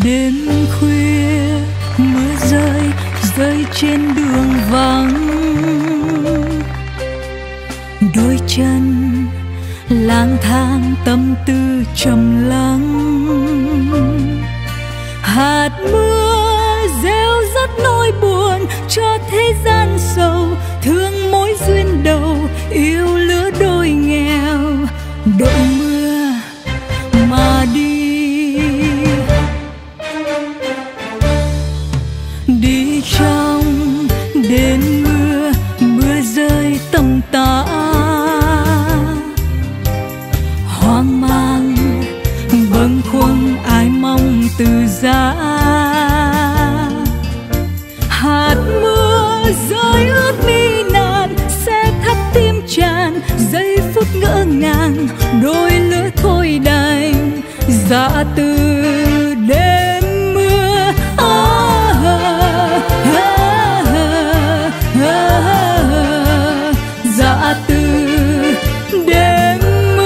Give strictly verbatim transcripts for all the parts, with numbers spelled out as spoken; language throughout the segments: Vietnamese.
Đêm khuya mưa rơi rơi trên đường vắng, đôi chân lang thang tâm tư trầm lắng. Hạt mưa reo rắt nỗi buồn cho thế gian sầu, thương mối duyên đầu yêu lứa đôi nghèo. Đội mưa mà đi, đi trong đêm mưa, mưa rơi tầm tã. Hoang mang bâng khuâng ai mong từ giá. Hạt mưa rơi ướt mi nàn sẽ thắt tim tràn, giây phút ngỡ ngàng đôi lứa thôi đành. Dạ từ đêm mưa ah, ah, ah, ah, dạ từ đêm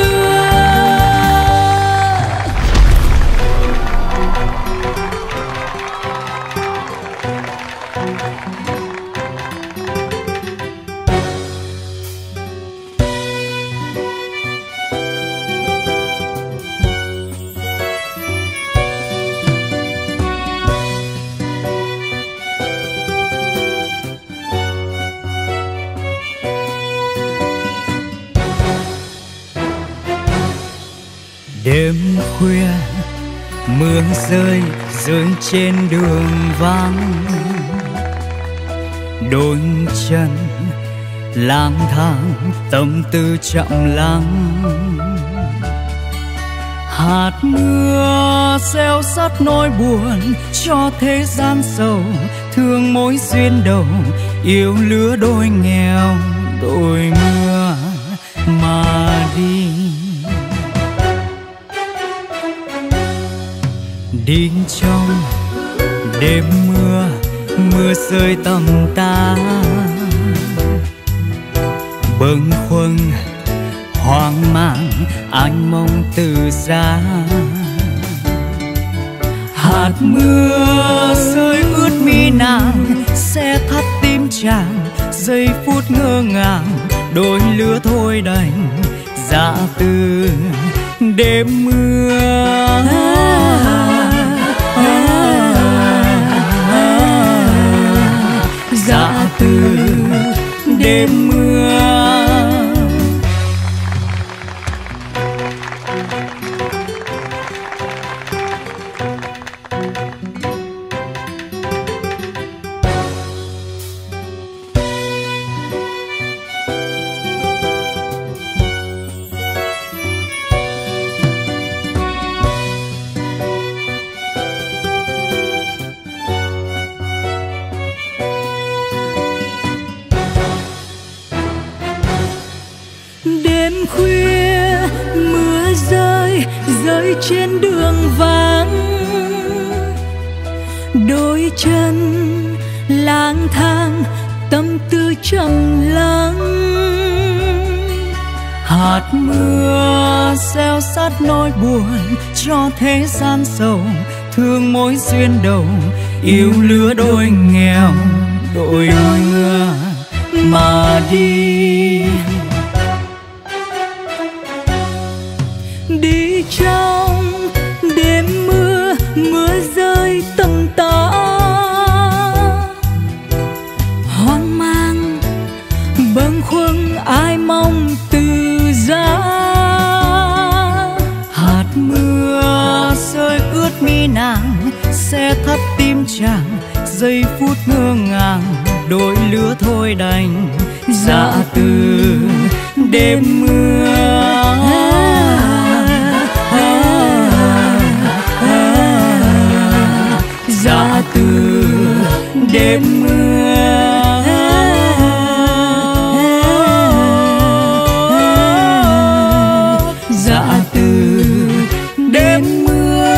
Đêm khuya mưa rơi rơi trên đường vắng, đôi chân lang thang tâm tư chậm lắng. Hạt mưa gieo sắt nỗi buồn cho thế gian sầu, thương mối duyên đầu yêu lứa đôi nghèo. Đôi mưa mà đi, đi trong đêm mưa, mưa rơi tầm tã. Bâng khuâng hoang mang anh mong từ giá. Hạt mưa rơi ướt mi nàng sẽ thắt tim chàng, giây phút ngơ ngàng đôi lứa thôi đành. Dạ từ đêm mưa dạ từ đêm mưa. Đêm khuya mưa rơi rơi trên đường vắng, đôi chân lang thang tâm tư trầm lắng. Hạt mưa gieo sắt nỗi buồn cho thế gian sầu, thương mối duyên đầu yêu lứa đôi nghèo. Đôi mưa mà đi, đi trong đêm mưa, mưa rơi tầm tã. Hoang mang bâng khuâng ai mong từ giá. hạt mưa rơi ướt mi nàng sẽ thắt tim chàng, giây phút ngơ ngàng đôi lứa thôi đành. Dạ từ đêm mưa dạ từ đêm mưa dạ từ đêm mưa.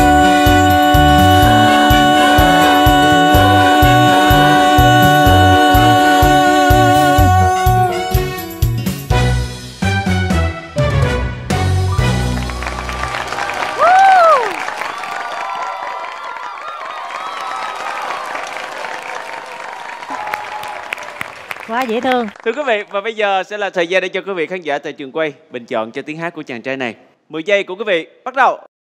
quá dễ thương. Thưa quý vị, và bây giờ sẽ là thời gian để cho quý vị khán giả tại trường quay bình chọn cho tiếng hát của chàng trai này. mười giây của quý vị bắt đầu.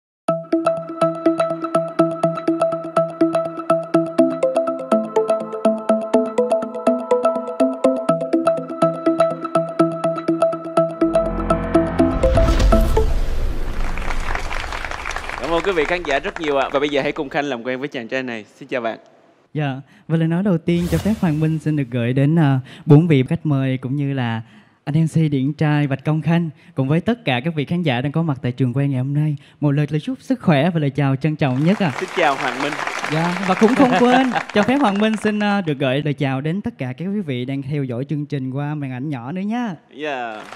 Cảm ơn quý vị khán giả rất nhiều ạ. Và bây giờ hãy cùng Khanh làm quen với chàng trai này. Xin chào bạn. Dạ, và lời nói đầu tiên cho phép Hoàng Minh xin được gửi đến uh, bốn vị khách mời cũng như là anh em xê điển trai Bạch Công Khanh cùng với tất cả các vị khán giả đang có mặt tại trường quay ngày hôm nay. Một lời lời chúc sức khỏe và lời chào trân trọng nhất à. Xin chào Hoàng Minh. Dạ, và cũng không quên cho phép Hoàng Minh xin uh, được gửi lời chào đến tất cả các quý vị đang theo dõi chương trình qua màn ảnh nhỏ nữa nha. Dạ. Yeah.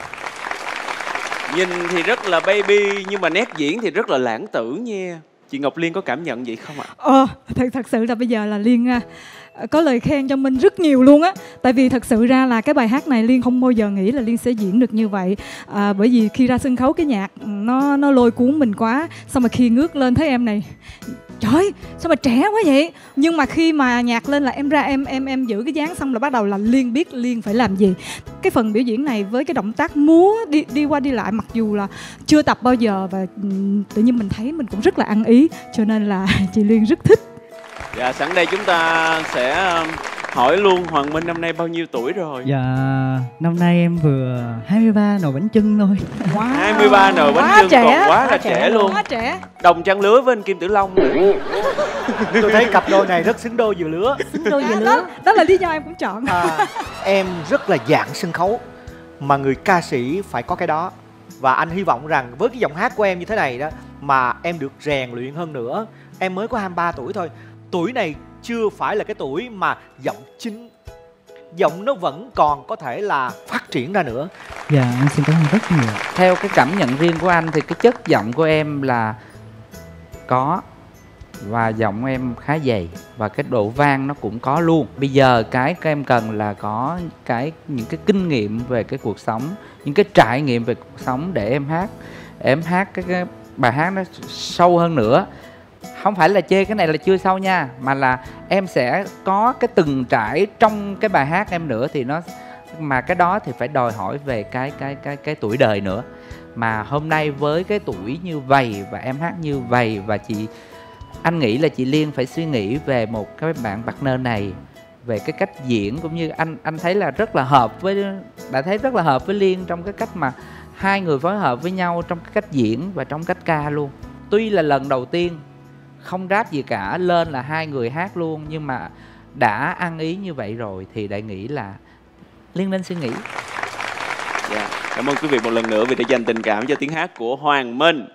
Nhìn thì rất là baby nhưng mà nét diễn thì rất là lãng tử nha. Chị Ngọc Liên có cảm nhận vậy không ạ? Ờ, thật, thật sự là bây giờ là Liên à, có lời khen cho Minh rất nhiều luôn á. Tại vì thật sự ra là cái bài hát này Liên không bao giờ nghĩ là Liên sẽ diễn được như vậy. à, Bởi vì khi ra sân khấu cái nhạc nó nó lôi cuốn mình quá. Xong mà khi ngước lên thấy em này, trời sao mà trẻ quá vậy. Nhưng mà khi mà nhạc lên là em ra em em em giữ cái dáng xong là bắt đầu là Liên biết Liên phải làm gì. Cái phần biểu diễn này với cái động tác múa đi đi qua đi lại mặc dù là chưa tập bao giờ và tự nhiên mình thấy mình cũng rất là ăn ý, cho nên là chị Liên rất thích. Dạ, sẵn đây chúng ta sẽ hỏi luôn Hoàng Minh năm nay bao nhiêu tuổi rồi? Dạ, năm nay em vừa hai mươi ba nồi bánh chưng thôi. Wow, hai mươi ba nồi bánh chưng còn quá, quá là trẻ, trẻ luôn. Quá trẻ. Đồng trang lứa với anh Kim Tử Long nữa. Tôi thấy cặp đôi này rất xứng đôi vừa lứa. Xứng đôi vừa lứa. Đó, đó là lý do em cũng chọn. À, em rất là dạng sân khấu mà người ca sĩ phải có cái đó. Và anh hy vọng rằng với cái giọng hát của em như thế này đó mà em được rèn luyện hơn nữa. Em mới có hai mươi ba tuổi thôi. Tuổi này chưa phải là cái tuổi mà giọng chính. Giọng nó vẫn còn có thể là phát triển ra nữa. Dạ, anh xin cảm ơn rất nhiều. Theo cái cảm nhận riêng của anh thì cái chất giọng của em là có. Và giọng em khá dày. Và cái độ vang nó cũng có luôn. Bây giờ cái các em cần là có cái những cái kinh nghiệm về cái cuộc sống, những cái trải nghiệm về cuộc sống để em hát. Để em hát cái, cái bài hát nó sâu hơn nữa. Không phải là chê cái này là chưa sâu nha, mà là em sẽ có cái từng trải trong cái bài hát em nữa thì nó, mà cái đó thì phải đòi hỏi về cái cái cái cái tuổi đời nữa. Mà hôm nay với cái tuổi như vậy và em hát như vậy và chị, anh nghĩ là chị Liên phải suy nghĩ về một cái bạn partner này, về cái cách diễn cũng như anh anh thấy là rất là hợp với, đã thấy rất là hợp với Liên trong cái cách mà hai người phối hợp với nhau trong cái cách diễn và trong cách ca luôn. Tuy là lần đầu tiên không rap gì cả, lên là hai người hát luôn, nhưng mà đã ăn ý như vậy rồi thì đại nghĩ là Liên nên suy nghĩ. Yeah. Cảm ơn quý vị một lần nữa vì đã dành tình cảm cho tiếng hát của Hoàng Minh.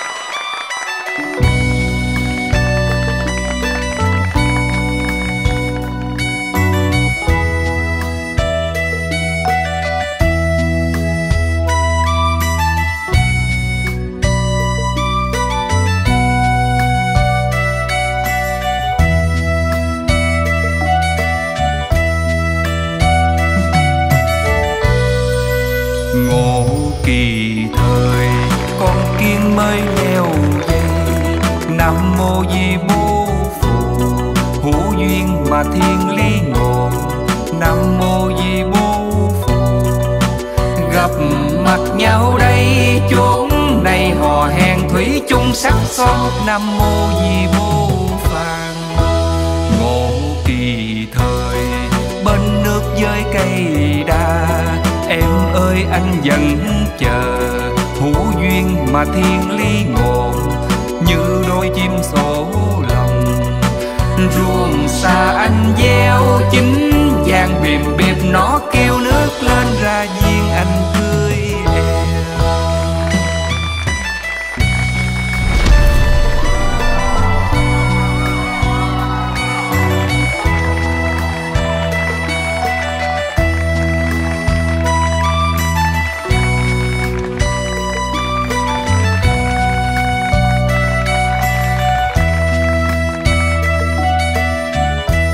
Ngộ kỳ thời con kiến mới leo dây, nam mô di bố phù hữu duyên mà thiên lý ngộ, nam mô di bố phù gặp mặt nhau đây chốn này hò hẹn thủy chung sắc son, nam mô di bố phàng. Ngộ kỳ thời bên nước với cây đa, em ơi anh vẫn chờ hữu duyên mà thiên lý ngộ, như đôi chim sổ lòng ruộng xa anh gieo chín vàng bìm bìm nó kêu nước lên ra duyên anh cưới em.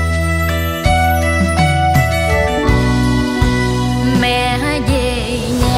Mẹ về nhà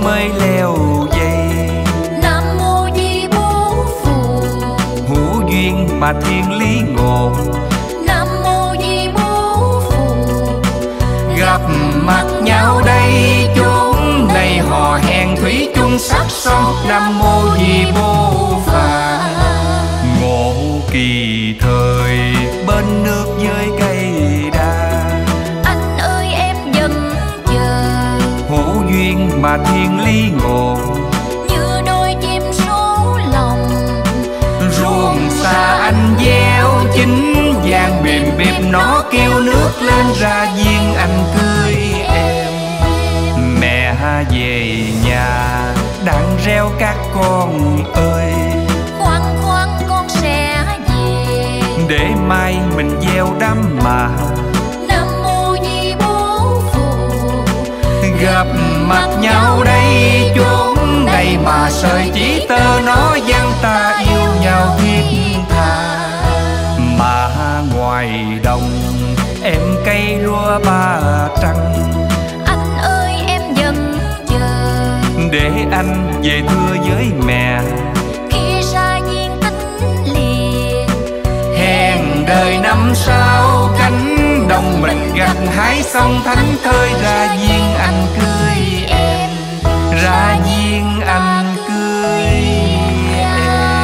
mây leo dây. Nam mô Di Bố Phù, Hữu duyên mà thiên lý ngộ. Nam mô Di Bố Phù, Gặp mặt nhau đây chốn này hò hẹn thủy chung sắc son. Nam mô Di Bố Phà. Ngộ kỳ thời bên nước với cây đa. anh ơi em vẫn chờ, Hữu duyên mà thiên lý ngộ. như đôi chim số lòng. Ruộng xa anh gieo chín vàng bìm bìm nó kêu nước lên ra duyên anh cưới em. Mẹ về nhà đang reo các con ơi. Khoan khoan con sẽ về, Để mai mình gieo đám mà. Nam mô Di Bố Phù, Gặp mặt nhau đây chốn này mà sợi chỉ tơ nó văng ta yêu nhau thiết tha. Mà ngoài đồng em cây lúa ba trăng. anh ơi em vẫn chờ, Để anh về thưa với mẹ. khi ra duyên tính liền. Hẹn đời năm sau cánh đồng mình gặt hái xong thánh thơi ra duyên anh cưới em. Ra duyên anh cưới em.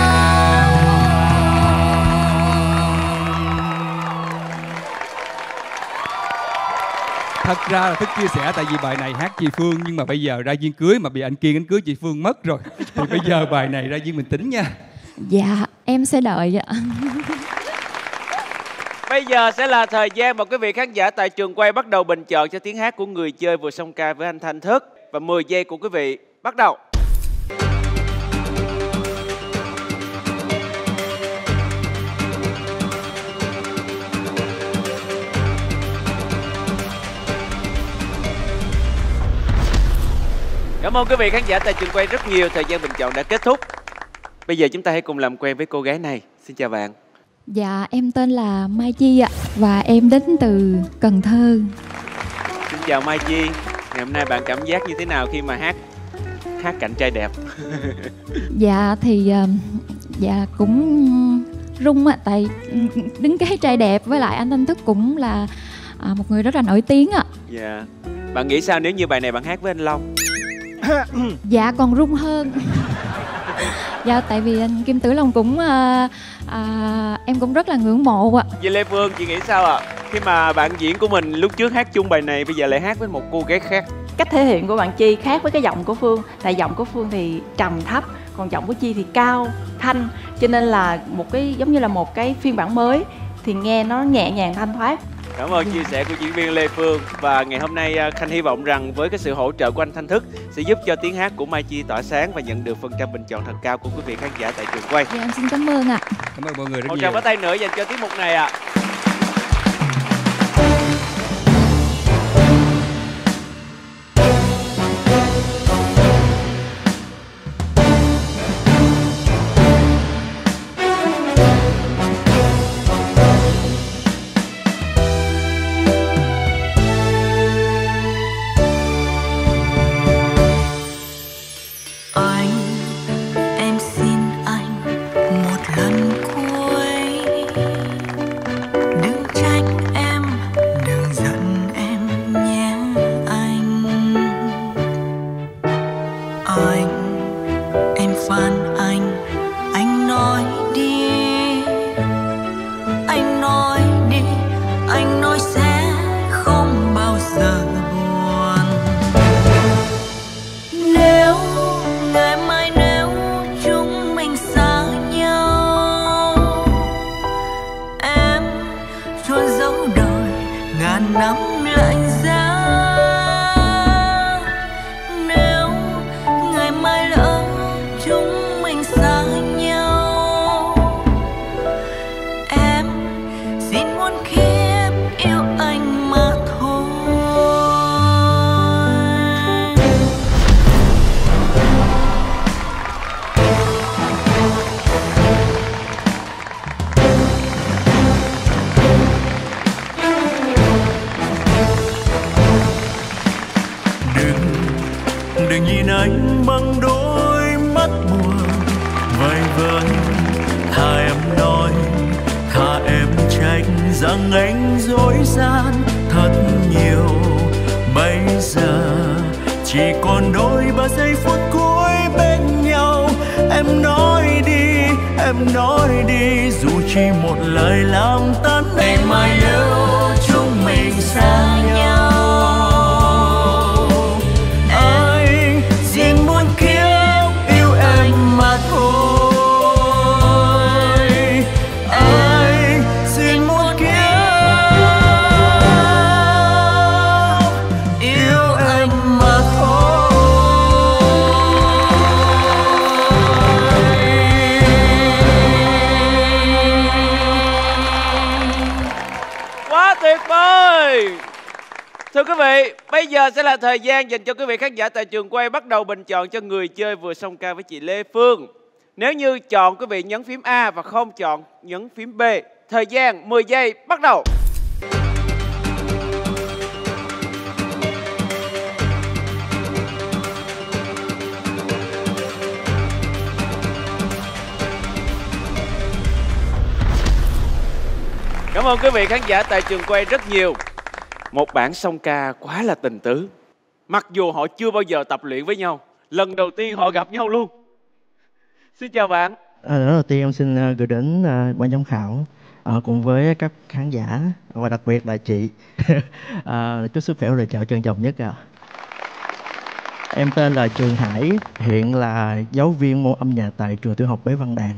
Thật ra là Thức chia sẻ tại vì bài này hát chị Phương, nhưng mà bây giờ ra duyên cưới mà bị anh Kiên anh cưới chị Phương mất rồi. Thì bây giờ bài này ra duyên mình tính nha. Dạ em sẽ đợi ạ. Bây giờ sẽ là thời gian mà quý vị khán giả tại trường quay bắt đầu bình chọn cho tiếng hát của người chơi vừa song ca với anh Thanh Thức. Và mười giây của quý vị bắt đầu. Cảm ơn quý vị khán giả tại trường quay rất nhiều. Thời gian bình chọn đã kết thúc. Bây giờ chúng ta hãy cùng làm quen với cô gái này. Xin chào bạn. Dạ em tên là Mai Chi ạ, và em đến từ Cần Thơ. Xin chào Mai Chi. Ngày hôm nay bạn cảm giác như thế nào khi mà hát hát cạnh trai đẹp? Dạ thì ờ, dạ cũng rung ạ, tại đứng cái trai đẹp với lại anh Thanh Thức cũng là à, một người rất là nổi tiếng ạ. Dạ. Bạn nghĩ sao nếu như bài này bạn hát với anh Long? Dạ còn rung hơn. Dạ tại vì anh Kim Tử Long cũng à, à, em cũng rất là ngưỡng mộ ạ. Vậy Lê Phương, chị nghĩ sao ạ? Khi mà bạn diễn của mình lúc trước hát chung bài này, bây giờ lại hát với một cô gái khác. Cách thể hiện của bạn Chi khác với cái giọng của Phương. Tại giọng của Phương thì trầm thấp, còn giọng của Chi thì cao, thanh. Cho nên là một cái giống như là một cái phiên bản mới thì nghe nó nhẹ nhàng thanh thoát. Cảm ơn chia sẻ của diễn viên Lê Phương. Và ngày hôm nay Khanh hy vọng rằng với cái sự hỗ trợ của anh Thanh Thức sẽ giúp cho tiếng hát của Mai Chi tỏa sáng và nhận được phần trăm bình chọn thật cao của quý vị khán giả tại trường quay. Dạ em xin cảm ơn ạ. Cảm ơn mọi người rất Một nhiều. tràng pháo tay nữa dành cho tiết mục này ạ. đừng nhìn anh bằng đôi mắt buồn vây vơi. Thà em nói, thà em trách rằng anh dối gian thật nhiều. Bây giờ chỉ còn đôi ba giây phút cuối bên nhau. Em nói đi, em nói đi, dù chỉ một lời làm tan ngày mai nếu chúng mình xa nhau. Anh chỉ muốn kiếp yêu em mà thôi. Anh chỉ muốn kiếp yêu em mà thôi. Quá tuyệt vời. Thưa quý vị, bây giờ sẽ là thời gian dành cho quý vị khán giả tại trường quay bắt đầu bình chọn cho người chơi vừa song ca với chị Lê Phương. Nếu như chọn, quý vị nhấn phím A và không chọn nhấn phím B. Thời gian mười giây bắt đầu. Cảm ơn quý vị khán giả tại trường quay rất nhiều. Một bản song ca quá là tình tứ. Mặc dù họ chưa bao giờ tập luyện với nhau, lần đầu tiên họ gặp nhau luôn. Xin chào bạn. À, đầu tiên em xin uh, gửi đến uh, ban giám khảo uh, cùng với các khán giả và đặc biệt là chị uh, chúc sức khỏe và lời chào trân trọng nhất ạ. À. Em tên là Trường Hải, hiện là giáo viên môn âm nhạc tại trường tiểu học Bế Văn Đàn.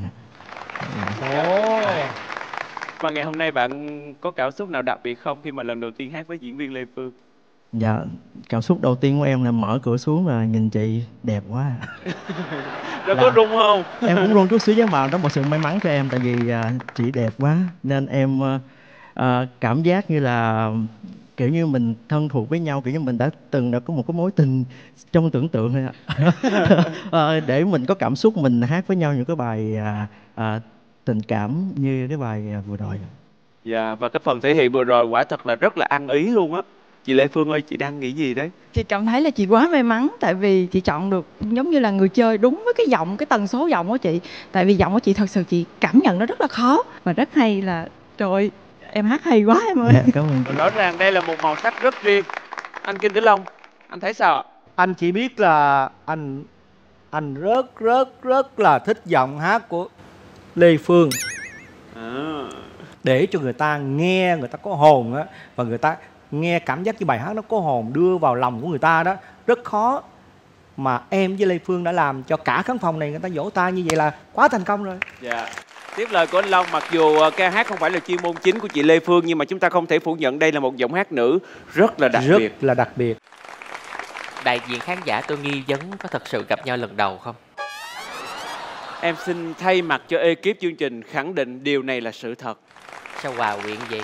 Oh. Và ngày hôm nay bạn có cảm xúc nào đặc biệt không khi mà lần đầu tiên hát với diễn viên Lê Phương? Dạ, cảm xúc đầu tiên của em là mở cửa xuống và nhìn chị đẹp quá. Đó có rung không? Em cũng rung chút xíu nhưng mà đó một sự may mắn cho em tại vì uh, chị đẹp quá nên em uh, uh, cảm giác như là kiểu như mình thân thuộc với nhau, kiểu như mình đã từng đã có một cái mối tình trong tưởng tượng thôi ạ. uh, để mình có cảm xúc mình hát với nhau những cái bài uh, uh, tình cảm như cái bài vừa rồi. Dạ, và cái phần thể hiện vừa rồi quả thật là rất là ăn ý luôn á. Chị Lê Phương ơi, chị đang nghĩ gì đấy? Chị cảm thấy là chị quá may mắn tại vì chị chọn được giống như là người chơi đúng với cái giọng, cái tần số giọng của chị. Tại vì giọng của chị thật sự chị cảm nhận nó rất là khó và rất hay là trời ơi, em hát hay quá em ơi. Dạ, cảm ơn. Rõ ràng đây là một màu sắc rất riêng. Anh Kim Tử Long, anh thấy sao ạ? Anh chỉ biết là anh anh rất rất rất là thích giọng hát của Lê Phương. À. Để cho người ta nghe, người ta có hồn á, và người ta nghe cảm giác cái bài hát nó có hồn đưa vào lòng của người ta đó, rất khó. Mà em với Lê Phương đã làm cho cả khán phòng này người ta vỗ tay như vậy là quá thành công rồi. Dạ. Tiếp lời của anh Long, mặc dù ca hát không phải là chuyên môn chính của chị Lê Phương nhưng mà chúng ta không thể phủ nhận đây là một giọng hát nữ rất là đặc rất biệt. Rất là đặc biệt. Đại diện khán giả tôi nghi vấn có thật sự gặp nhau lần đầu không? Em xin thay mặt cho ekip chương trình khẳng định điều này là sự thật. Sao hòa quyện vậy?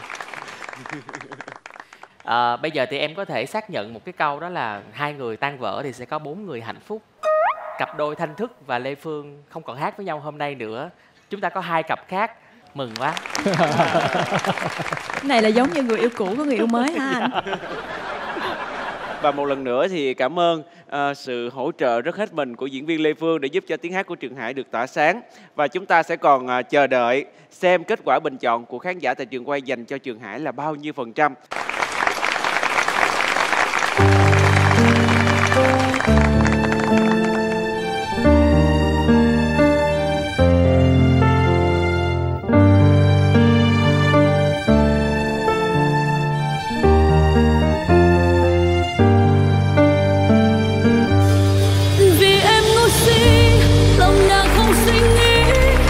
À, bây giờ thì em có thể xác nhận một cái câu đó là hai người tan vỡ thì sẽ có bốn người hạnh phúc. Cặp đôi Thanh Thức và Lê Phương không còn hát với nhau hôm nay nữa. Chúng ta có hai cặp khác. Mừng quá. Này là giống như người yêu cũ có người yêu mới ha anh. Và một lần nữa thì cảm ơn uh, sự hỗ trợ rất hết mình của diễn viên Lê Phương để giúp cho tiếng hát của Trường Hải được tỏa sáng. Và chúng ta sẽ còn uh, chờ đợi xem kết quả bình chọn của khán giả tại trường quay dành cho Trường Hải là bao nhiêu phần trăm.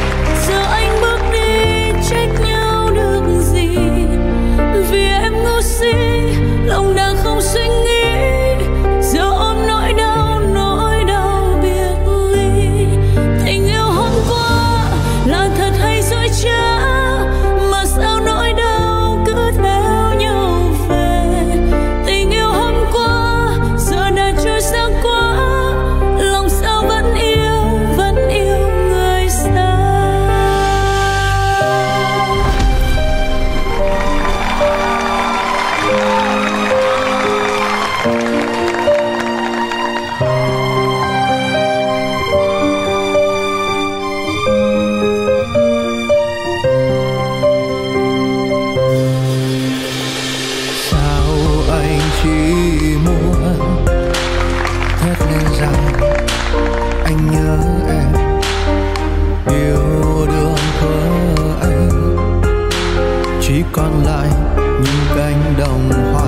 Giờ anh bước đi trách nhau được gì, vì em ngu lại những cánh đồng hoa.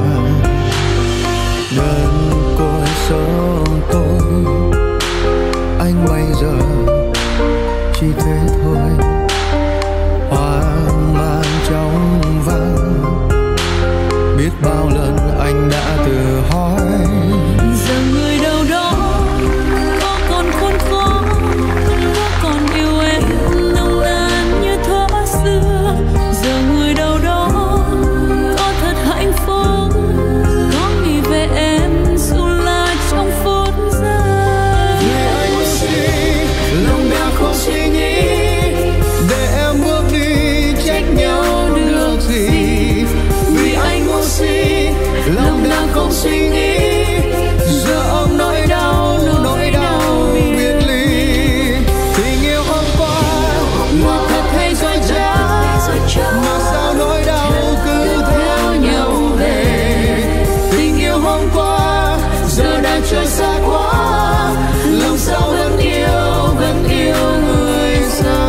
Đơn côi sớm tôi, anh bây giờ chỉ thế thôi. Hoang mang trong vắng, biết bao lần anh đã tự hỏi. Giờ người đâu đó có còn khôn khó, có còn yêu em nồng nàn như thuở xưa. Giờ người đâu đó có thật hạnh phúc, có nghĩ về em dù là trong phút giây. Vì anh xin lòng đã không suy nghĩ, để em bước đi trách nhau được gì. Vì anh ngu si lòng đang không suy nghĩ, giờ ôm nỗi đau nỗi đau biệt ly. Tình yêu hôm qua là thật hay dối trá, mà sao nỗi đau cứ theo nhau về. Tình yêu hôm qua giờ đang trôi xa quá, lòng sao vẫn yêu vẫn yêu người xa.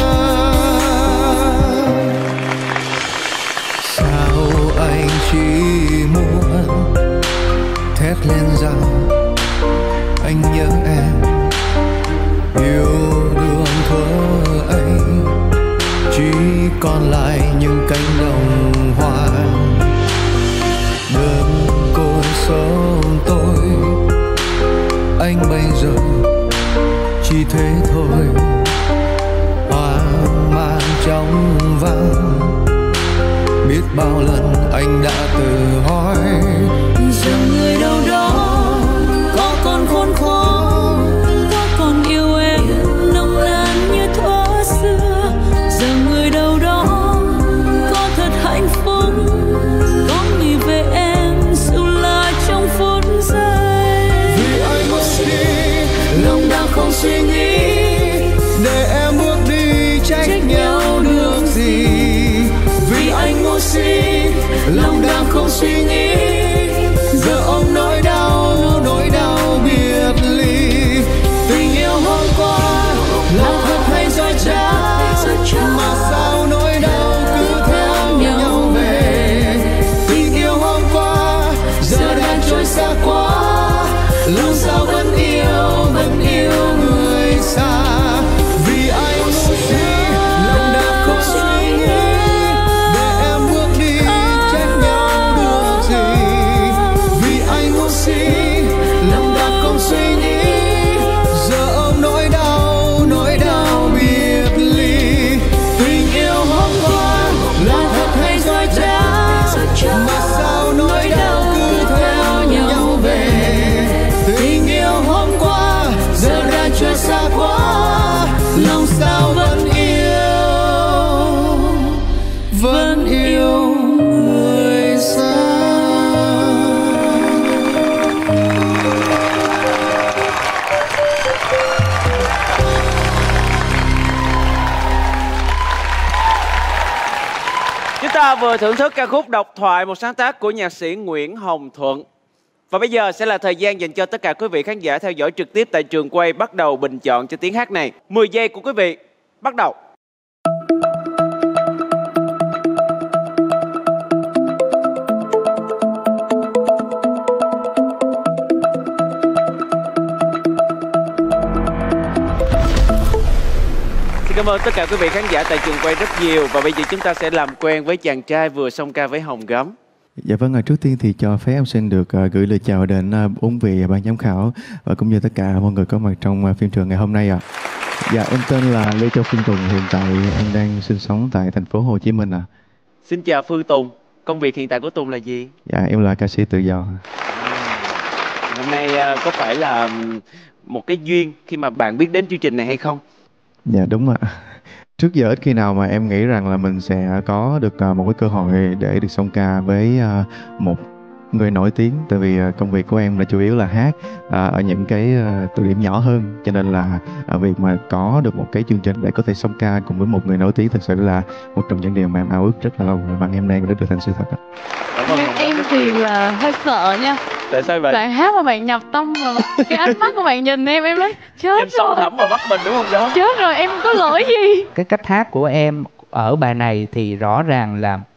Sao anh chỉ muốn thét lên rằng anh nhớ em, yêu đương thuở ấy chỉ còn lại những cánh đồng hoa. Đơn côi sớm tôi, anh bây giờ chỉ thế thôi. Hoang mang trong vắng, biết bao lần anh đã tự hỏi. Giờ người đâu đó có còn khôn khó, có còn yêu em nồng nàn như thuở xưa. Giờ người đâu đó có thật hạnh phúc, có nghĩ về em dù là trong phút giây. Vì anh ngu si lòng đang không suy nghĩ, để em bước đi trách nhau được gì. Vì anh ngu si lòng đang không suy nghĩ, giờ ôm nỗi đau nỗi đau biệt ly. Tình yêu hôm qua là thật hay dối trá, mà sao nỗi đau cứ theo nhau về. Tình yêu hôm qua giờ đang trôi xa quá, lòng sao vẫn yêu vẫn yêu người xa. Vì anh ngu si lòng đang không suy nghĩ, để em bước đi trách nhau được gì. Vì anh ngu si lòng đang không suy nghĩ, giờ ôm nỗi đau nỗi đau biệt ly. Tình yêu hôm qua là thật hay dối trá, mà sao nỗi đau cứ theo nhau về. Tình yêu hôm qua giờ đã trôi xa quá, lòng sao vẫn yêu vẫn yêu người xa. Chúng ta vừa thưởng thức ca khúc Độc Thoại, một sáng tác của nhạc sĩ Nguyễn Hồng Thuận. Và bây giờ sẽ là thời gian dành cho tất cả quý vị khán giả theo dõi trực tiếp tại trường quay bắt đầu bình chọn cho tiếng hát này. mười giây của quý vị, bắt đầu. Xin cảm ơn tất cả quý vị khán giả tại trường quay rất nhiều. Và bây giờ chúng ta sẽ làm quen với chàng trai vừa song ca với Hồng Gấm. Dạ vâng, trước tiên thì cho phép em xin được uh, gửi lời chào đến uh, bốn vị ban giám khảo và cũng như tất cả mọi người có mặt trong uh, phim trường ngày hôm nay ạ. À. Dạ, em tên là Lê Châu Phương Tùng, hiện tại em đang sinh sống tại thành phố Hồ Chí Minh ạ. À. Xin chào Phương Tùng, công việc hiện tại của Tùng là gì? Dạ, em là ca sĩ tự do. Hôm nay uh, có phải là một cái duyên khi mà bạn biết đến chương trình này hay không? Dạ đúng ạ. Trước giờ ít khi nào mà em nghĩ rằng là mình sẽ có được một cái cơ hội để được song ca với một người nổi tiếng. Tại vì công việc của em là chủ yếu là hát ở những cái tụ điểm nhỏ hơn, cho nên là việc mà có được một cái chương trình để có thể song ca cùng với một người nổi tiếng thật sự là một trong những điều mà em ao ước rất là lâu và em nay đã được thành sự thật. Em, em thì là hơi sợ nha. Tại sao vậy? Bạn hát mà bạn nhập tâm mà cái ánh mắt của bạn nhìn em em nói chết em sâu thẳm vào mắt mình đúng không đó? Chết rồi, em có lỗi gì? Cái cách hát của em ở bài này thì rõ ràng là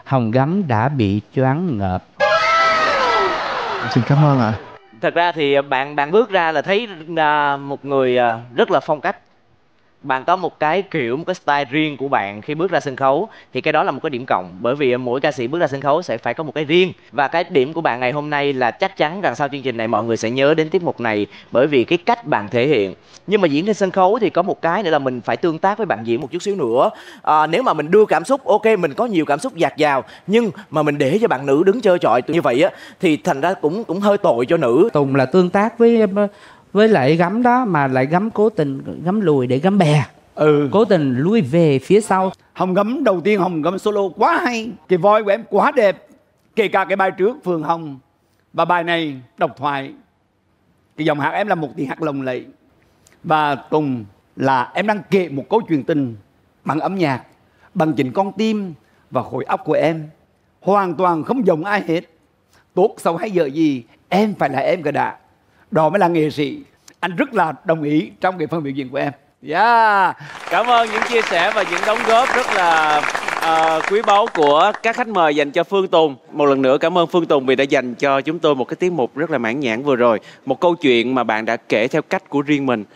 Hồng Gấm đã bị choáng ngợp. Xin cảm ơn ạ. Thật ra thì bạn bạn bước ra là thấy à, một người à, rất là phong cách. Bạn có một cái kiểu, một cái style riêng của bạn khi bước ra sân khấu. Thì cái đó là một cái điểm cộng. Bởi vì mỗi ca sĩ bước ra sân khấu sẽ phải có một cái riêng. Và cái điểm của bạn ngày hôm nay là chắc chắn rằng sau chương trình này mọi người sẽ nhớ đến tiết mục này. Bởi vì cái cách bạn thể hiện. Nhưng mà diễn trên sân khấu thì có một cái nữa là mình phải tương tác với bạn diễn một chút xíu nữa. à, Nếu mà mình đưa cảm xúc, ok mình có nhiều cảm xúc dạt dào, nhưng mà mình để cho bạn nữ đứng trơ trọi như vậy á, thì thành ra cũng cũng hơi tội cho nữ. Tùng là tương tác với với lại Gấm đó, mà lại Gấm cố tình Gấm lùi để Gấm bè. Ừ. Cố tình lui về phía sau. Hồng Gấm đầu tiên Hồng Gấm solo quá hay. Cái voi của em quá đẹp. Kể cả cái bài trước Phượng Hồng và bài này độc thoại. Cái giọng hát em là một tiếng hát lồng lẫy. Và Tùng là em đang kể một câu chuyện tình bằng âm nhạc, bằng chính con tim và khối óc của em. Hoàn toàn không giống ai hết. Tốt xấu hay dở gì, em phải là em cả đã. Đó mới là nghệ sĩ. Anh rất là đồng ý trong cái phần biểu diễn của em. Yeah. Cảm ơn những chia sẻ và những đóng góp rất là uh, quý báu của các khách mời dành cho Phương Tùng. Một lần nữa cảm ơn Phương Tùng vì đã dành cho chúng tôi một cái tiết mục rất là mãn nhãn vừa rồi. Một câu chuyện mà bạn đã kể theo cách của riêng mình.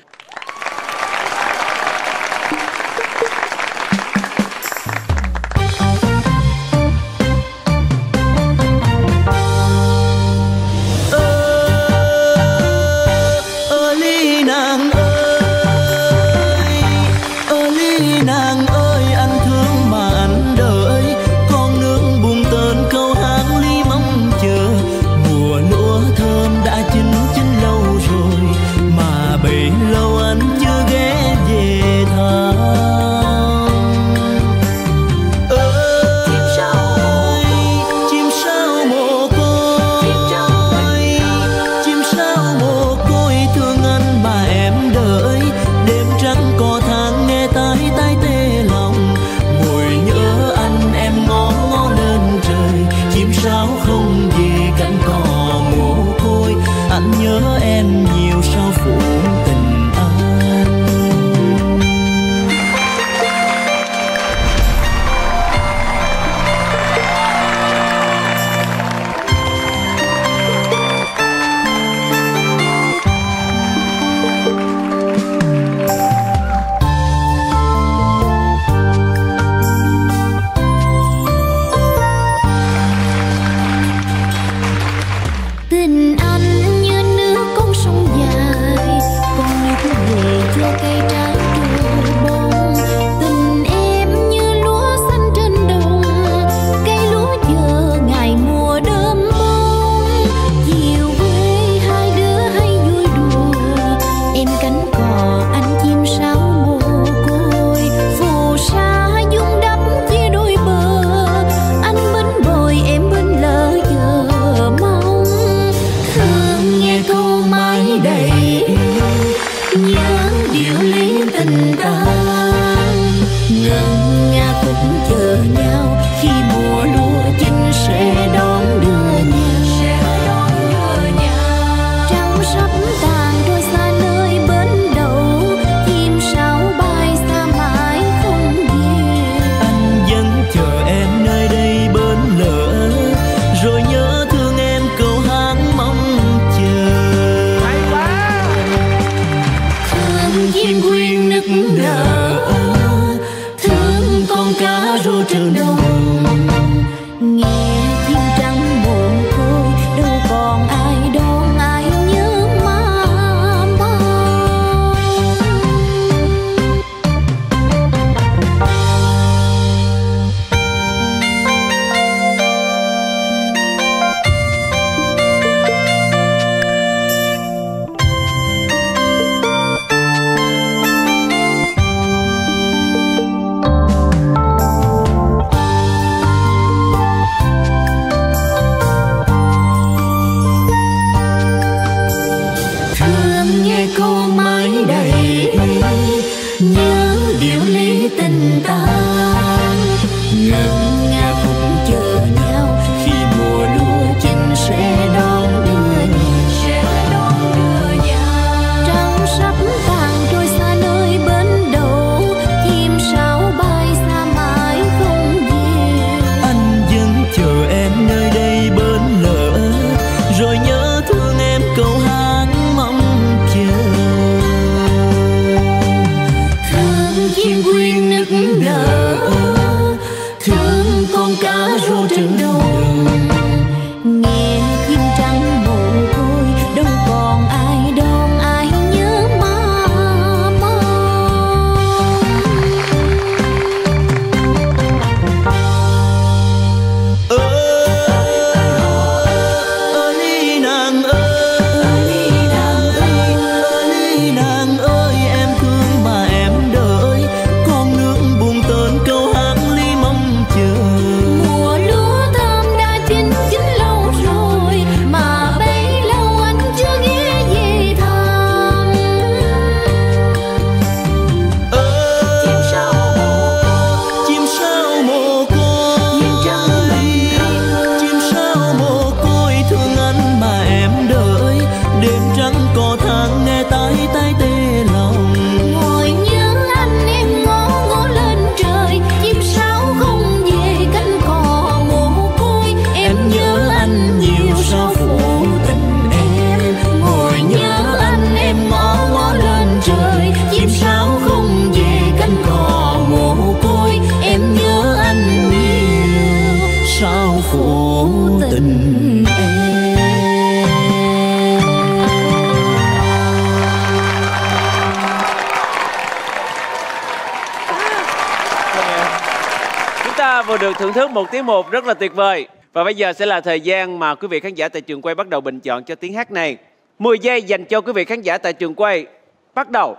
được thưởng thức một tiết mục rất là tuyệt vời. Và bây giờ sẽ là thời gian mà quý vị khán giả tại trường quay bắt đầu bình chọn cho tiếng hát này. mười giây dành cho quý vị khán giả tại trường quay. Bắt đầu.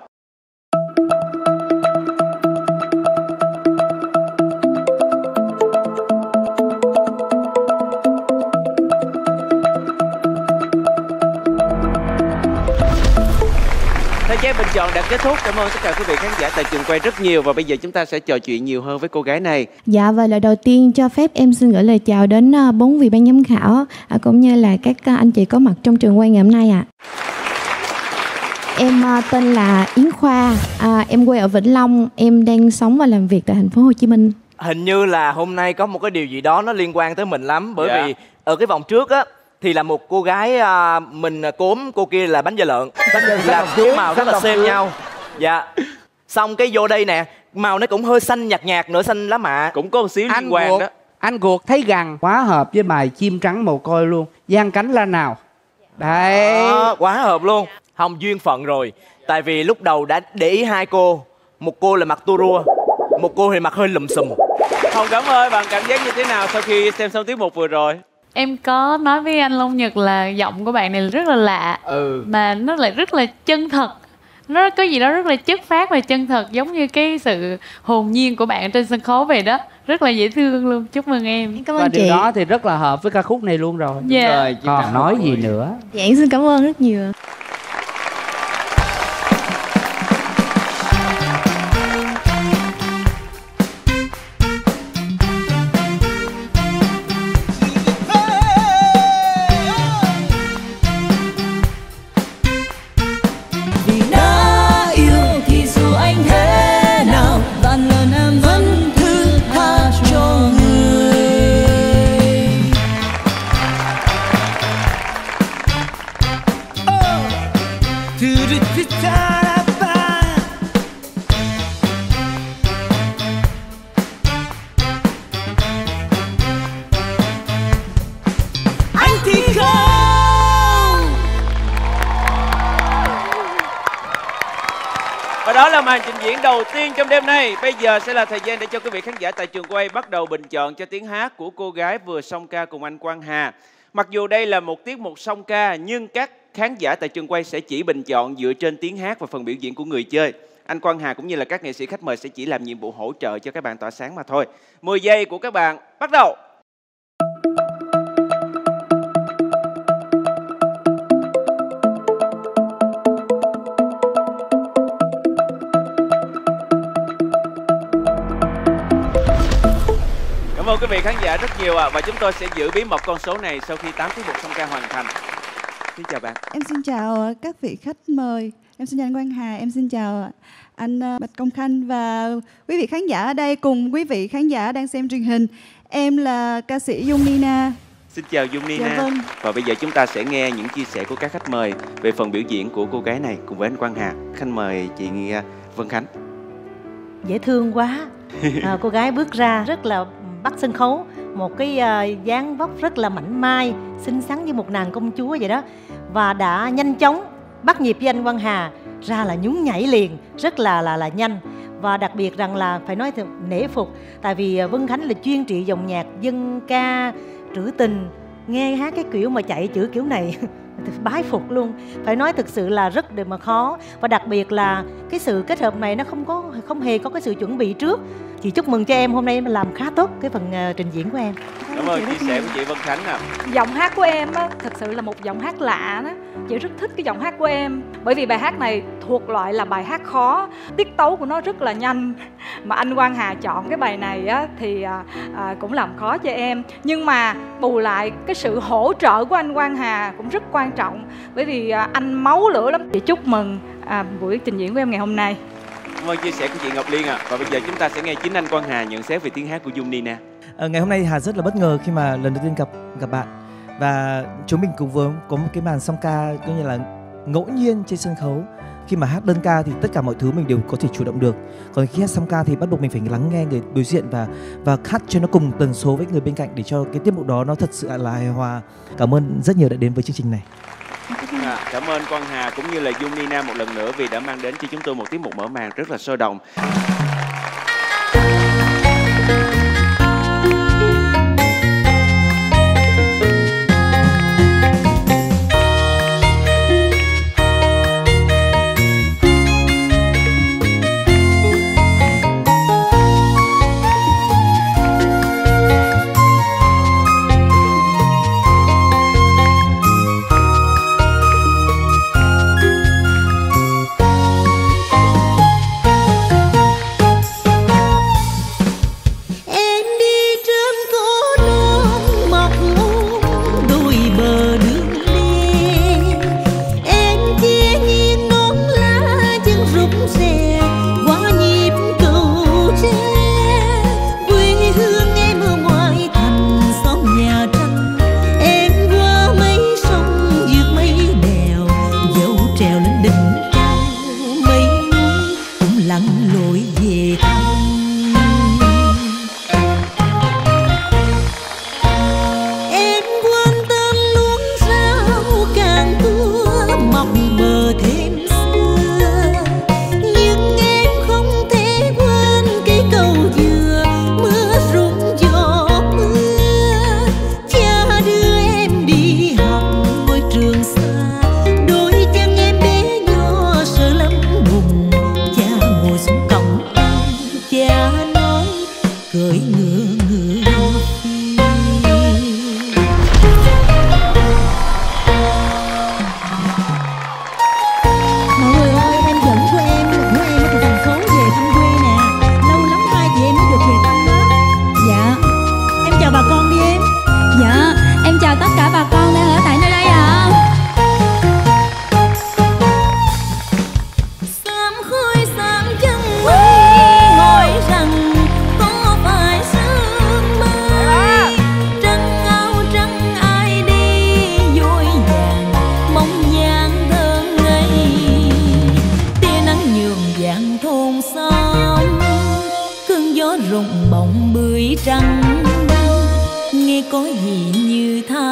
Thời gian bình chọn đã kết thúc. Cảm ơn tất cả quý vị khán giả tại trường quay rất nhiều. Và bây giờ chúng ta sẽ trò chuyện nhiều hơn với cô gái này. Dạ, và lời đầu tiên cho phép em xin gửi lời chào đến bốn vị ban giám khảo cũng như là các anh chị có mặt trong trường quay ngày hôm nay ạ. À. Em tên là Yến Khoa, à, em quê ở Vĩnh Long, em đang sống và làm việc tại thành phố Hồ Chí Minh. Hình như là hôm nay có một cái điều gì đó nó liên quan tới mình lắm, bởi Dạ. vì ở cái vòng trước á thì là một cô gái à, mình cốm, cô kia là bánh da lợn, là tướng màu rất là xem nhau. Dạ. Xong cái vô đây nè, màu nó cũng hơi xanh nhạt nhạt nữa, xanh lá mạ. Cũng có một xíu Anh liên quan Guộc, đó. anh Guộc thấy gằn quá hợp với bài Chim Trắng Mồ Côi luôn. Giang cánh lên nào. Đấy. Đó, quá hợp luôn. Không, duyên phận rồi. Tại vì lúc đầu đã để ý hai cô. Một cô là mặt tua rua, một cô thì mặt hơi lùm xùm. Hồng Cẩm ơi, bạn cảm giác như thế nào sau khi xem xong tiết mục vừa rồi? Em có nói với anh Long Nhật là giọng của bạn này rất là lạ, ừ. mà nó lại rất là chân thật. Nó có gì đó rất là chất phác và chân thật, giống như cái sự hồn nhiên của bạn trên sân khấu vậy đó. Rất là dễ thương luôn. Chúc mừng em. Cảm Và ơn điều chị. đó thì rất là hợp với ca khúc này luôn rồi. Dạ. Đúng rồi, còn nói gì nữa. Dạ, em xin cảm ơn rất nhiều. Vì đã yêu thì dù anh thế nào, vạn lần em vẫn thứ tha cho người. Anh thì không. Và đó là màn trình diễn đầu tiên trong đêm nay. Bây giờ sẽ là thời gian để cho quý vị khán giả tại trường quay bắt đầu bình chọn cho tiếng hát của cô gái vừa song ca cùng anh Quang Hà. Mặc dù đây là một tiết mục song ca, nhưng các khán giả tại trường quay sẽ chỉ bình chọn dựa trên tiếng hát và phần biểu diễn của người chơi. Anh Quang Hà cũng như là các nghệ sĩ khách mời sẽ chỉ làm nhiệm vụ hỗ trợ cho các bạn tỏa sáng mà thôi. mười giây của các bạn bắt đầu. Cảm ơn quý vị khán giả rất nhiều ạ. À. Và chúng tôi sẽ giữ bí mật con số này sau khi tám tiết mục song ca hoàn thành. Xin chào bạn. Em xin chào các vị khách mời. Em xin chào anh Quang Hà, em xin chào anh Bạch Công Khanh và quý vị khán giả ở đây cùng quý vị khán giả đang xem truyền hình. Em là ca sĩ Dung Nina. Xin chào Dung Nina. Dạ vâng. Và bây giờ chúng ta sẽ nghe những chia sẻ của các khách mời về phần biểu diễn của cô gái này cùng với anh Quang Hà. Khách mời chị Vân Khánh. Dễ thương quá. À, cô gái bước ra rất là bắt sân khấu, một cái uh, dáng vóc rất là mảnh mai, xinh xắn như một nàng công chúa vậy đó, và đã nhanh chóng bắt nhịp với anh Quang Hà, ra là nhún nhảy liền, rất là là là nhanh. Và đặc biệt rằng là phải nói thật nể phục, tại vì Vân Khánh là chuyên trị dòng nhạc dân ca trữ tình, nghe hát cái kiểu mà chạy chữ kiểu này thì bái phục luôn. Phải nói thực sự là rất để mà khó, và đặc biệt là cái sự kết hợp này nó không có không hề có cái sự chuẩn bị trước. Chị chúc mừng cho em, hôm nay em làm khá tốt cái phần uh, trình diễn của em. Cảm ơn chia sẻ của chị Vân Khánh ạ. À. Giọng hát của em á, thật sự là một giọng hát lạ đó. Chị rất thích cái giọng hát của em, bởi vì bài hát này thuộc loại là bài hát khó, tiết tấu của nó rất là nhanh. Mà anh Quang Hà chọn cái bài này á, thì à, à, cũng làm khó cho em. Nhưng mà bù lại cái sự hỗ trợ của anh Quang Hà cũng rất quan trọng, bởi vì à, anh máu lửa lắm. Chị chúc mừng à, buổi trình diễn của em ngày hôm nay. Cảm ơn chia sẻ của chị Ngọc Liên ạ. À. Và bây giờ chúng ta sẽ nghe chính anh Quang Hà nhận xét về tiếng hát của Dung Nina. À, ngày hôm nay Hà rất là bất ngờ khi mà lần đầu tiên gặp gặp bạn, và chúng mình cùng vừa có một cái màn song ca coi như là ngẫu nhiên trên sân khấu. Khi mà hát đơn ca thì tất cả mọi thứ mình đều có thể chủ động được, còn khi hát song ca thì bắt buộc mình phải lắng nghe người đối diện và và hát cho nó cùng tần số với người bên cạnh để cho cái tiết mục đó nó thật sự là hài hòa. Cảm ơn rất nhiều đã đến với chương trình này. À, cảm ơn Quang Hà cũng như là Dung Nina một lần nữa vì đã mang đến cho chúng tôi một tiết mục mở màn rất là sôi động.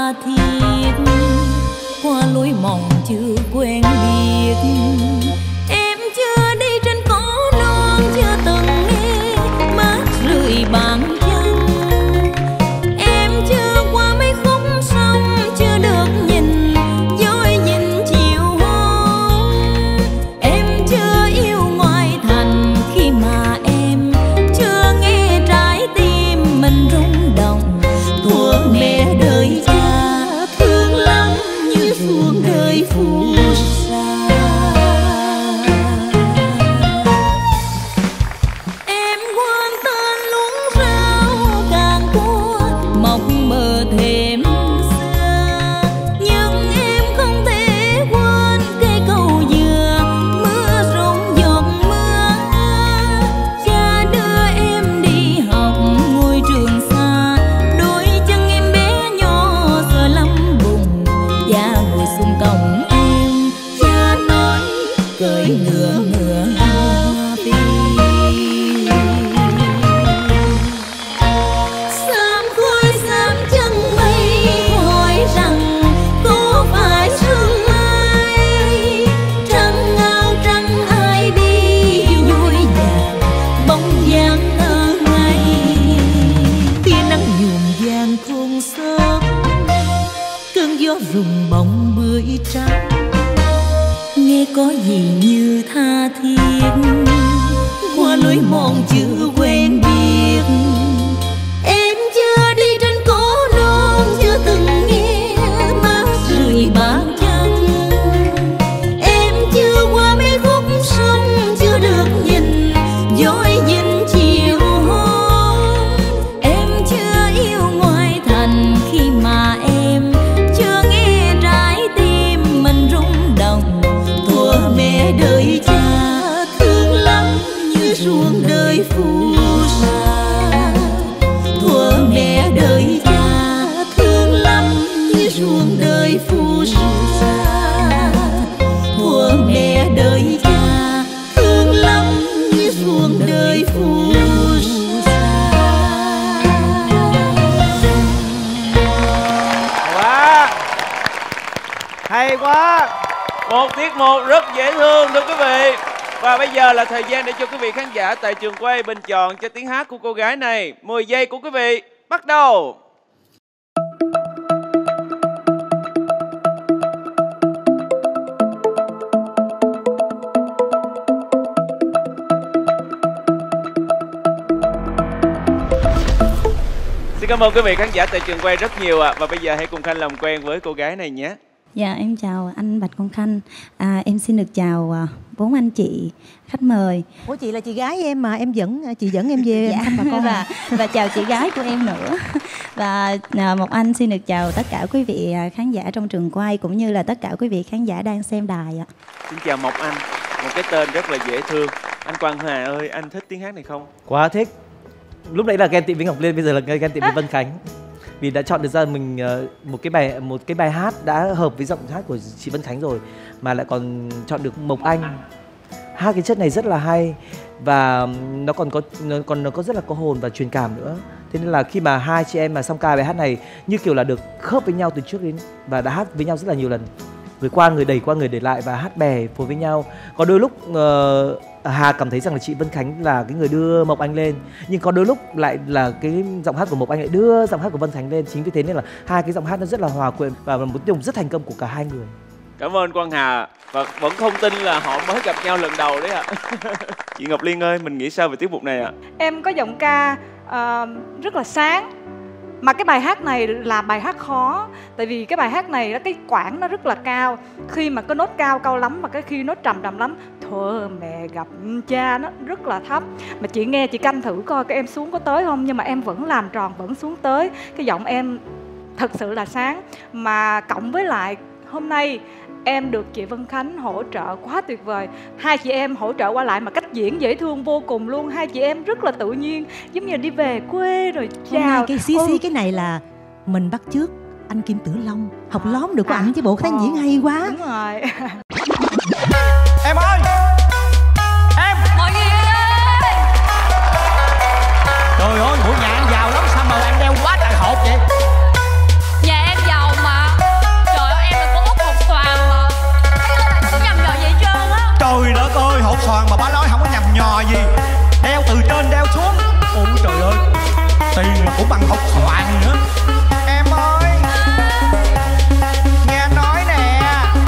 tha thiết, qua lối mòn chưa quen biết. Em chưa đi trên cỏ non, chưa từng nghe mát rượi bàn chân. Em chưa qua mấy khúc sông, chưa được nhìn dối nhìn chiều hôm. Em chưa yêu ngoại thành khi mà em chưa nghe trái tim mình rung động. Thuở mẹ đời cha thương lắm như ruộng đời phù sa. Em quên tên luống rau càng cua mọc mờ thềm xưa, nhưng em không thể quên cây cầu dừa mưa rụng giọt mưa. Cha đưa em đi học ngôi trường xa, đôi chân em bé nhỏ giờ lắm bùng. Cha ngồi xuống cổng em, cha nói cởi ngựa ngựa đi. Sớm khói sớm chân mây hỏi rằng có phải sương mai. Trăng ngao trăng ai đi vui nhạt bóng dáng ở ngay. Tia nắng nhuộm vàng thôn sớm, cơn gió rùng bóng bưởi trắng. Nghe có gì như tha thiết, qua lối mòn chưa quen biết. Em chưa đi trên cỏ non, chưa từng nghe mát rượi bàn chân. Em chưa qua mấy khúc sông, chưa được nhìn dối nhìn chiều hôm. Em chưa yêu ngoại thành khi mà em chưa nghe trái tim mình rung động. Thuở mẹ đời cha thương lắm như ruộng đời phù sa. Thuở mẹ đời cha thương lắm như ruộng đời phù sa. Thuở mẹ đời cha thương lắm như ruộng đời phù sa. Wow, hay quá. Một tiết mục rất dễ thương thưa quý vị. Và bây giờ là thời gian để cho quý vị khán giả tại trường quay bình chọn cho tiếng hát của cô gái này. mười giây của quý vị bắt đầu. Xin cảm ơn quý vị khán giả tại trường quay rất nhiều ạ. Và bây giờ hãy cùng Khanh làm quen với cô gái này nhé. Dạ em chào anh Bạch Công Khanh. À, em xin được chào à, bốn anh chị khách mời. Ủa chị là chị gái em mà em dẫn chị dẫn em về Dạ, thăm bà con. và, và chào chị gái của em nữa. Và à, một anh xin được chào tất cả quý vị khán giả trong trường quay cũng như là tất cả quý vị khán giả đang xem đài ạ. Xin chào Mộc Anh, một cái tên rất là dễ thương. Anh Quang Hà ơi, anh thích tiếng hát này không? Quá thích. Lúc nãy là ghen tị với Ngọc Liên, bây giờ là ghen tị với Vân Khánh. Vì đã chọn được ra mình một cái bài một cái bài hát đã hợp với giọng hát của chị Vân Khánh rồi, mà lại còn chọn được Mộc Anh. Hát cái chất này rất là hay và nó còn có nó còn nó có rất là có hồn và truyền cảm nữa. Thế nên là khi mà hai chị em mà song ca bài hát này như kiểu là được khớp với nhau từ trước đến và đã hát với nhau rất là nhiều lần. Người qua người đẩy qua người để lại và hát bè phối với nhau. Có đôi lúc uh, Hà cảm thấy rằng là chị Vân Khánh là cái người đưa Mộc Anh lên, nhưng có đôi lúc lại là cái giọng hát của Mộc Anh lại đưa giọng hát của Vân Khánh lên. Chính vì thế nên là hai cái giọng hát nó rất là hòa quyện và một tiết mục rất thành công của cả hai người. Cảm ơn Quang Hà. Và vẫn không tin là họ mới gặp nhau lần đầu đấy ạ. Chị Ngọc Liên ơi, mình nghĩ sao về tiết mục này ạ? Em có giọng ca uh, rất là sáng. Mà cái bài hát này là bài hát khó. Tại vì cái bài hát này cái quãng nó rất là cao. Khi mà cái nốt cao cao lắm mà cái khi nốt trầm trầm lắm. Thuở mẹ gặp cha nó rất là thấp. Mà chị nghe chị canh thử coi cái em xuống có tới không. Nhưng mà em vẫn làm tròn, vẫn xuống tới. Cái giọng em thật sự là sáng. Mà cộng với lại hôm nay em được chị Vân Khánh hỗ trợ quá tuyệt vời. Hai chị em hỗ trợ qua lại mà cách diễn dễ thương vô cùng luôn. Hai chị em rất là tự nhiên, giống như đi về quê rồi chào. Hôm nay cái xí xí ừ. cái này là mình bắt chước anh Kim Tử Long, học lóm được của à. ảnh chứ bộ khán diễn hay quá. Đúng rồi. Em ơi, em mọi người ơi. Trời ơi, buổi nhà anh giàu lắm, sao mà anh đeo quá trời hộp vậy? Nhà em giàu trò gì? Đeo từ trên đeo xuống. Ôi trời ơi, tiền mà cũng bằng học soạn nữa. Em ơi, nghe anh nói nè.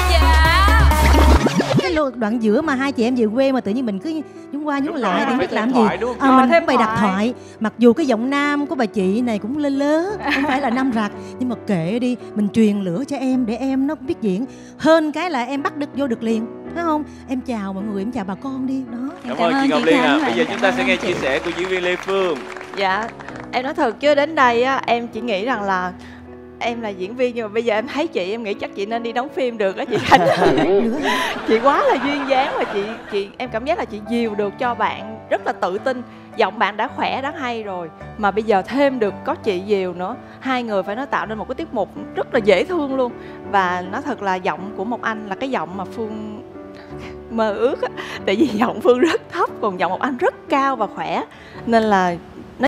Cái lô- đoạn giữa mà hai chị em về quê mà tự nhiên mình cứ nhún qua nhún lại thì không biết làm gì. đúng À, không? mình Thêm cũng bày đặt thoại. thoại. Mặc dù cái giọng nam của bà chị này cũng lơ lớ, không phải là nam rạc, nhưng mà kệ đi, mình truyền lửa cho em để em nó biết diễn. Hơn cái là em bắt được vô được liền, phải không? Em chào mọi người, em chào bà con đi đó. Cảm ơn chị Ngọc Liên ạ. Bây giờ chúng ta sẽ nghe chia sẻ của diễn viên Lê Phương. Dạ, em nói thật chứ đến đây á, em chỉ nghĩ rằng là em là diễn viên, nhưng mà bây giờ em thấy chị em nghĩ chắc chị nên đi đóng phim được á chị Khánh. Chị quá là duyên dáng và chị chị em cảm giác là chị dìu được cho bạn rất là tự tin. Giọng bạn đã khỏe đã hay rồi mà bây giờ thêm được có chị dìu nữa, hai người phải nói tạo nên một cái tiết mục rất là dễ thương luôn. Và nói thật là giọng của Mộc Anh là cái giọng mà Phương mơ ước á, tại vì giọng Phương rất thấp còn giọng Mộc Anh rất cao và khỏe, nên là nó...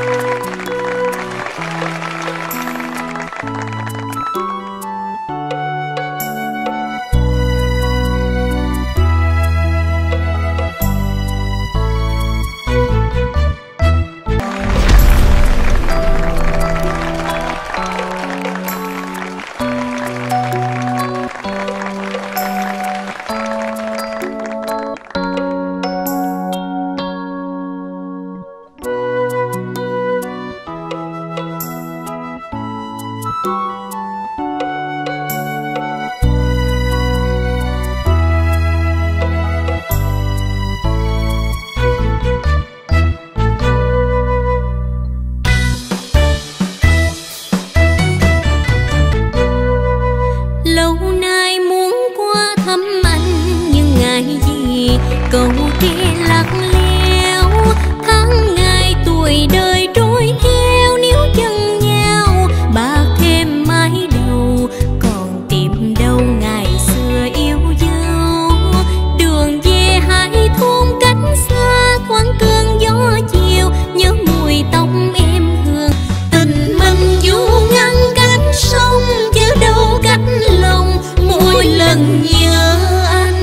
Lâu nay muốn qua thăm anh nhưng ngại gì câu kia lắc léo, tháng ngày tuổi đời trôi theo níu chân nhau, bạc thêm mái đầu còn tìm đâu ngày xưa yêu dấu. Đường về hai thôn cách xa thoáng cơn gió chiều, nhớ mùi tóc em hương, tình mình du ngăn cách sông chứ đâu cách lòng. Mỗi lần nhớ anh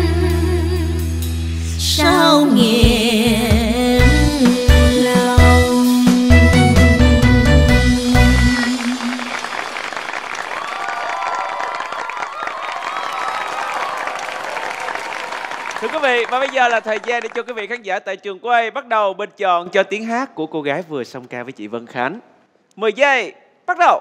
sao nghẹn lòng. Thưa quý vị, và bây giờ là thời gian để cho quý vị khán giả tại trường quay bắt đầu bình chọn cho tiếng hát của cô gái vừa song ca với chị Vân Khánh. mười giây, bắt đầu.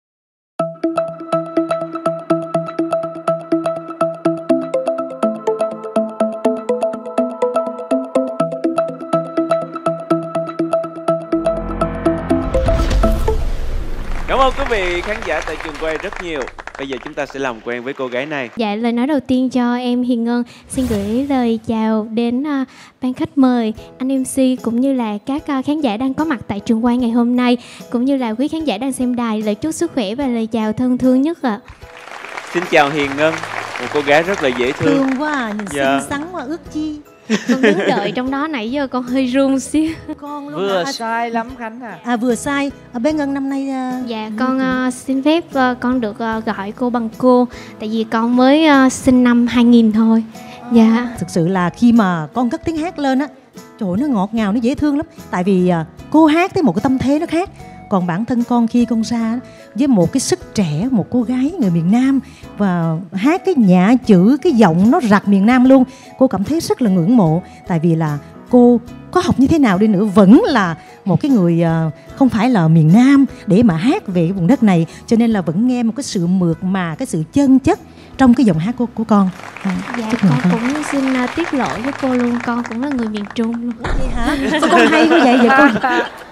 Cảm ơn quý vị khán giả tại trường quay rất nhiều. Bây giờ chúng ta sẽ làm quen với cô gái này. Dạ, lời nói đầu tiên cho em Hiền Ngân xin gửi lời chào đến uh, ban khách mời, anh em xê cũng như là các uh, khán giả đang có mặt tại trường quay ngày hôm nay, cũng như là quý khán giả đang xem đài. Lời chúc sức khỏe và lời chào thân thương nhất ạ. Xin chào Hiền Ngân, một cô gái rất là dễ thương. Thương quá à, nhìn Dạ. xinh xắn quá ước chi. Con đứng đợi trong đó nãy giờ con hơi run xíu. Con luôn Vừa hả? sai lắm Khánh à. À vừa sai. À, bé Ngân năm nay uh... Dạ con uh, xin phép uh, con được uh, gọi cô bằng cô, tại vì con mới uh, sinh năm hai nghìn thôi. Dạ. Thực sự là khi mà con cất tiếng hát lên á, trời ơi, nó ngọt ngào, nó dễ thương lắm. Tại vì uh, cô hát tới một cái tâm thế nó khác. Còn bản thân con khi con ra với một cái sức trẻ, một cô gái người miền Nam và hát cái nhã chữ, cái giọng nó rặt miền Nam luôn, cô cảm thấy rất là ngưỡng mộ. Tại vì là cô có học như thế nào đi nữa vẫn là một cái người uh, không phải là miền Nam để mà hát về cái vùng đất này, cho nên là vẫn nghe một cái sự mượt mà, cái sự chân chất trong cái giọng hát của, của con. À, Dạ chúc con mừng con. cũng xin uh, tiết lộ với cô luôn, con cũng là người miền Trung luôn. Vậy hả? Sao con hay quá vậy? Vậy cô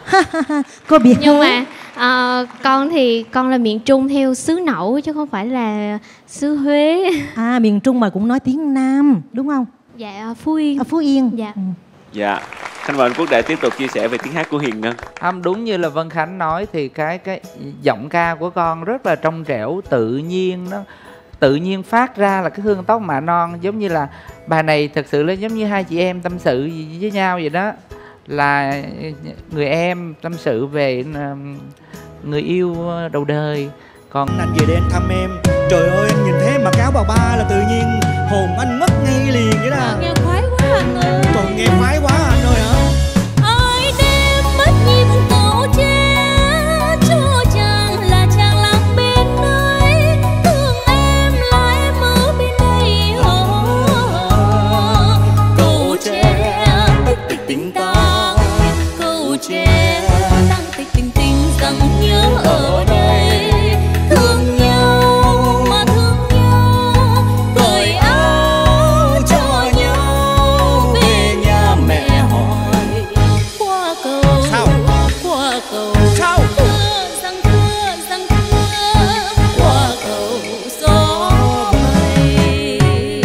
cô bị nhưng mà uh, con thì con là miền Trung theo xứ Nậu chứ không phải là xứ Huế. À miền Trung mà cũng nói tiếng Nam đúng không? Dạ Phú Yên. À, Phú Yên. Dạ. Ừ. Dạ. Khánh và Anh Quốc đã tiếp tục chia sẻ về tiếng hát của Hiền Ngân. Không, đúng như là Vân Khánh nói thì cái cái giọng ca của con rất là trong trẻo, tự nhiên, nó tự nhiên phát ra là cái hương tóc mạ non. Giống như là bài này thật sự là giống như hai chị em tâm sự với nhau vậy đó. Là người em tâm sự về người yêu đầu đời. Còn anh về đây anh thăm em, trời ơi anh nhìn thấy mặc áo bà ba là tự nhiên hồn anh mất ngay liền vậy đó. Nghe khoái quá. anh ơi. Còn nghe phái quá anh ơi hả? Ai đem mất nhịp cầu tre cho chàng là chàng làm bên nơi, thương em là em ở bên đây. Cầu tre tích tích tình ta, cầu tre đang tích tình tình rằng nhớ ở đây. Thương nhau mà thương nhau, cởi áo cho nhau về nhà mẹ hỏi. Qua cầu qua cầu Sao? thưa rằng thưa rằng thưa, qua cầu gió bay.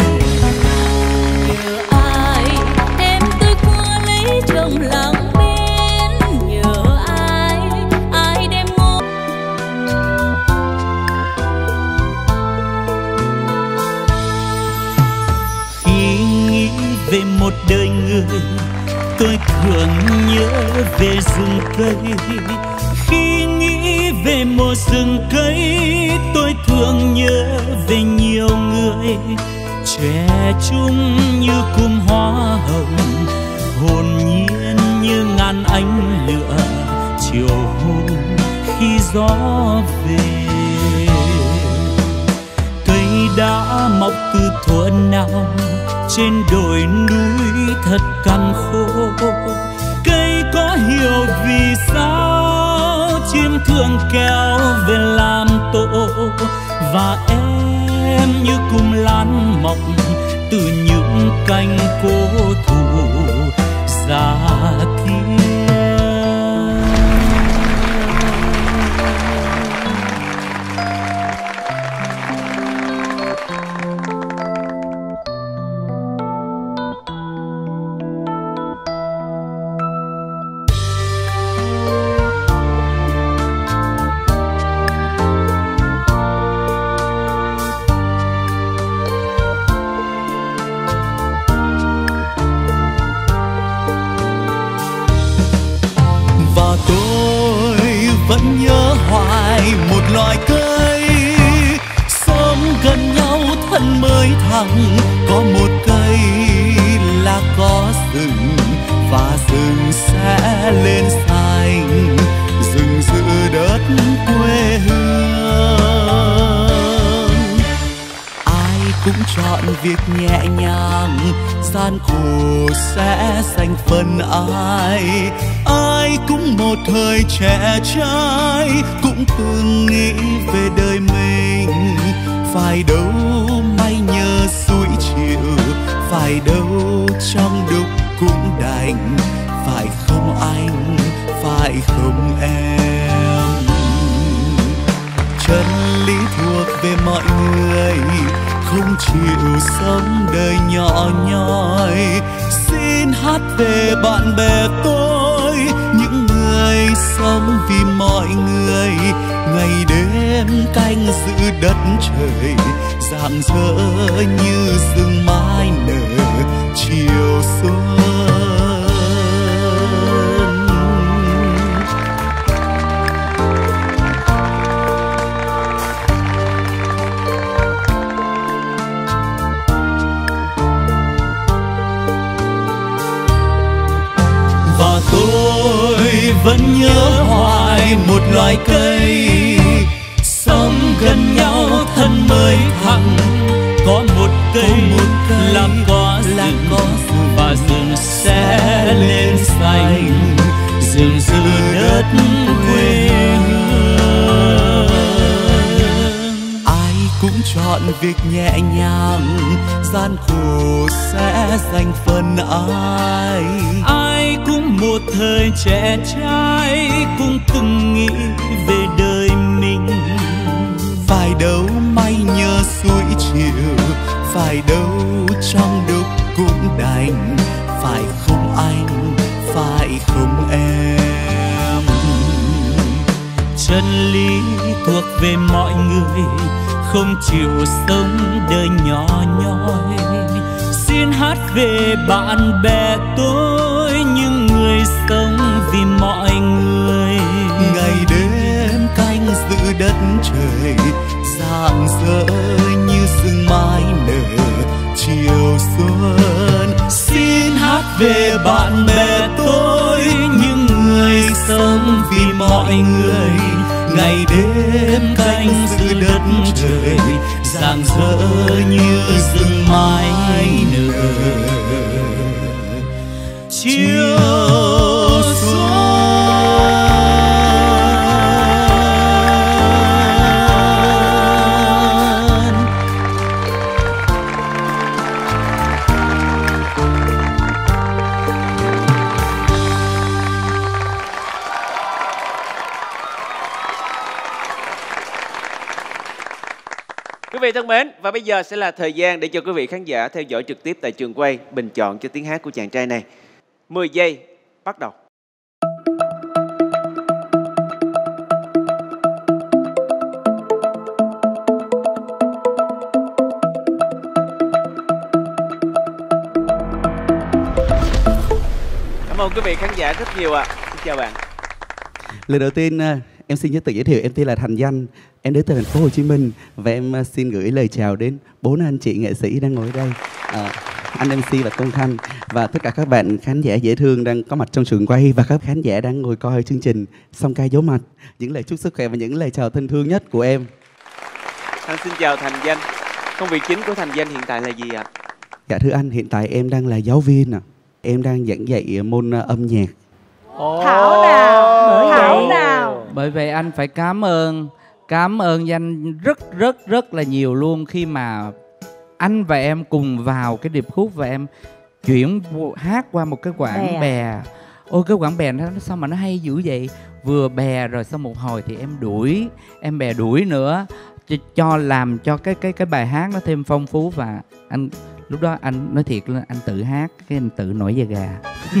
Nhờ ai đem tôi qua lấy chồng làng bên, nhờ ai ai đem ngô. Khi nghĩ về một đời người, tôi thường nhớ về rừng cây. Khi nghĩ về một rừng cây, tôi thường nhớ về nhiều người. Trẻ trung như cụm hoa hồng, hồn nhiên như ngàn ánh lửa chiều hôm khi gió về. Cây đã mọc từ thuở nào trên đồi núi thật cằn khô. Cây có hiểu vì sao chim thường kéo về làm tổ, và em như cụm lan mọc từ những cành cố thủ già kia. Vẫn nhớ hoài một loài cây sống gần nhau thân mới thẳng. Có một cây là có rừng, và rừng sẽ lên xanh, rừng giữ đất quê hương. Ai cũng chọn việc nhẹ nhàng, gian khổ sẽ dành phần ai. Ai cũng một thời trẻ trai, cũng từng nghĩ về đời mình. Phải đâu may nhờ suối chiều, phải đâu trong đục cũng đành. Phải không anh, phải không em. Chân lý thuộc về mọi người, không chịu sống đời nhỏ nhoi. Xin hát về bạn bè tôi, những người sống vì mọi người. Ngày đêm canh giữ đất trời, rạng rỡ như rừng mai nở chiều xuân. Và tôi vẫn nhớ hoài một loài cây sống gần nhau thân mới thẳng. Có một cây, một cây làm có rừng, và rừng sẽ lên xanh, rừng giữ đất quê hương. Ai cũng chọn việc nhẹ nhàng, gian khổ sẽ dành phần ai. Ai cũng một thời trẻ trai, cũng từng nghĩ về đời mình. Phải đâu may nhờ suối chiều, phải đâu trong đục cũng đành. Phải không anh, phải không em. Chân lý thuộc về mọi người, không chịu sống đời nhỏ nhoi. Xin hát về bạn bè tôi, những người sống vì mọi người. Ngày đêm canh giữ đất trời, rạng rỡ như sương mai nở chiều xuân. Xin về bạn bè tôi, những người sống vì mọi người, ngày đêm canh giữ đất trời, rạng rỡ như rừng mai nở chiều xuống. Quý vị thân mến, và bây giờ sẽ là thời gian để cho quý vị khán giả theo dõi trực tiếp tại trường quay bình chọn cho tiếng hát của chàng trai này. mười giây, bắt đầu. Cảm ơn quý vị khán giả rất nhiều ạ. À. Xin chào bạn. Lời đầu tiên em xin tự giới thiệu, em tên là Thành Danh, em đến từ thành phố Hồ Chí Minh và em xin gửi lời chào đến bốn anh chị nghệ sĩ đang ngồi ở đây, à, anh em xê và Công Khanh và tất cả các bạn khán giả dễ thương đang có mặt trong trường quay và các khán giả đang ngồi coi chương trình Song Ca Giấu Mặt. Những lời chúc sức khỏe và những lời chào thân thương nhất của em. Anh xin chào Thành Danh. Công việc chính của Thành Danh hiện tại là gì ạ? Dạ thưa anh, hiện tại em đang là giáo viên ạ. Em đang giảng dạy môn âm nhạc. Thảo nào, bởi Thảo nào. Bởi vậy anh phải cảm ơn Cảm ơn Danh rất rất rất là nhiều luôn, khi mà anh và em cùng vào cái điệp khúc và em chuyển hát qua một cái quãng bè. bè Ôi cái quãng bè nó sao mà nó hay dữ vậy. Vừa bè rồi sau một hồi thì em đuổi, em bè đuổi nữa cho, cho làm cho cái cái cái bài hát nó thêm phong phú. Và anh lúc đó anh nói thiệt là anh tự hát cái anh tự nổi da gà.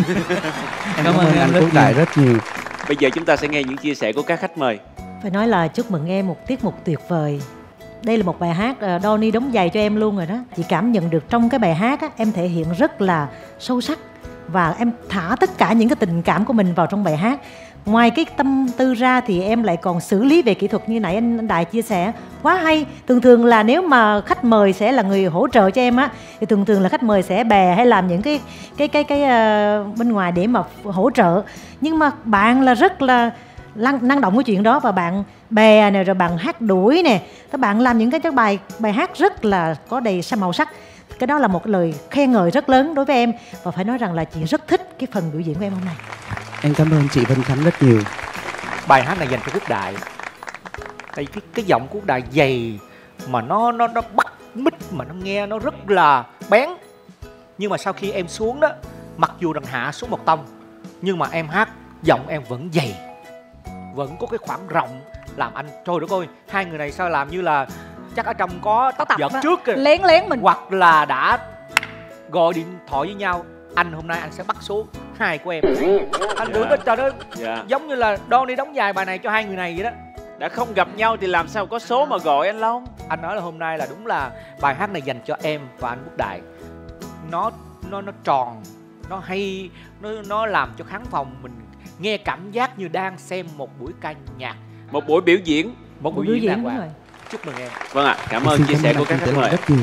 Em cảm ơn anh Quốc Đại rất nhiều. Bây giờ chúng ta sẽ nghe những chia sẻ của các khách mời. Phải nói là chúc mừng em một tiết mục tuyệt vời. Đây là một bài hát Donny đóng giày cho em luôn rồi đó. Chị cảm nhận được trong cái bài hát á, em thể hiện rất là sâu sắc và em thả tất cả những cái tình cảm của mình vào trong bài hát. Ngoài cái tâm tư ra thì em lại còn xử lý về kỹ thuật như nãy anh, anh Đại chia sẻ quá hay. Thường thường là nếu mà khách mời sẽ là người hỗ trợ cho em á, thì thường thường là khách mời sẽ bè hay làm những cái cái cái cái uh, bên ngoài để mà hỗ trợ. Nhưng mà bạn là rất là năng động cái chuyện đó, và bạn bè này rồi bạn hát đuổi nè, các bạn làm những cái, cái bài bài hát rất là có đầy màu sắc. Cái đó là một lời khen ngợi rất lớn đối với em, và phải nói rằng là chị rất thích cái phần biểu diễn của em hôm nay. Em cảm ơn chị Vân Khánh rất nhiều. Bài hát này dành cho Quốc Đại. Tại cái cái giọng Quốc Đại dày mà nó nó nó bắt mít mà nó nghe nó rất là bén. Nhưng mà sau khi em xuống đó, mặc dù rằng hạ xuống một tông, nhưng mà em hát giọng em vẫn dày, vẫn có cái khoảng rộng làm anh trời đất ơi, hai người này sao làm như là chắc ở trong có tập dẫn trước kìa. Lén lén mình, hoặc là đã gọi điện thoại với nhau. Anh hôm nay anh sẽ bắt số hai của em. Anh tưởng cái trò đó giống như là Donny đóng dài bài này cho hai người này vậy đó. Đã không gặp nhau thì làm sao có số mà gọi anh Long. Anh nói là hôm nay là đúng là bài hát này dành cho em và anh Quốc Đại. Nó nó nó tròn, nó hay, nó nó làm cho khán phòng mình nghe cảm giác như đang xem một buổi ca nhạc, một buổi biểu diễn, một buổi, buổi biểu diễn đàng hoàng. Chúc mừng em. Vâng ạ, à, cảm ơn chia sẻ của các khách mời. Rất nhiều.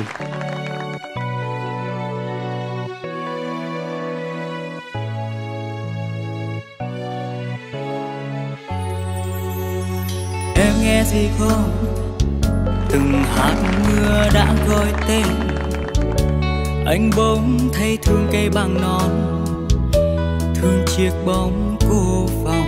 Em nghe gì không? Từng hạt mưa đã gọi tên anh, bỗng thấy thương cây bằng non, thương chiếc bóng cô phòng.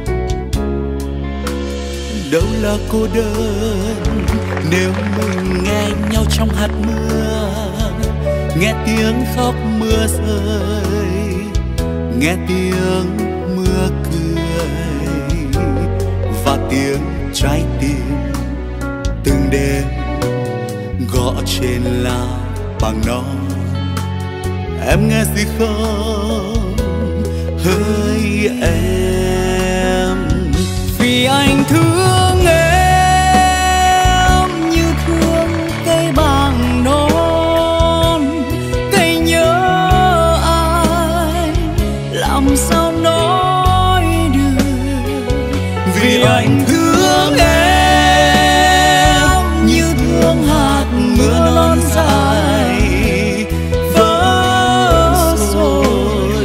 Đâu là cô đơn nếu mình nghe nhau trong hạt mưa, nghe tiếng khóc mưa rơi, nghe tiếng mưa cười và tiếng trái tim từng đêm gõ trên lá bằng non. Em nghe gì không hỡi em, vì anh thương em như thương cây bằng non. Cây nhớ ai làm sao nói được, vì anh thương em như thương hạt mưa non dài vỡ rồi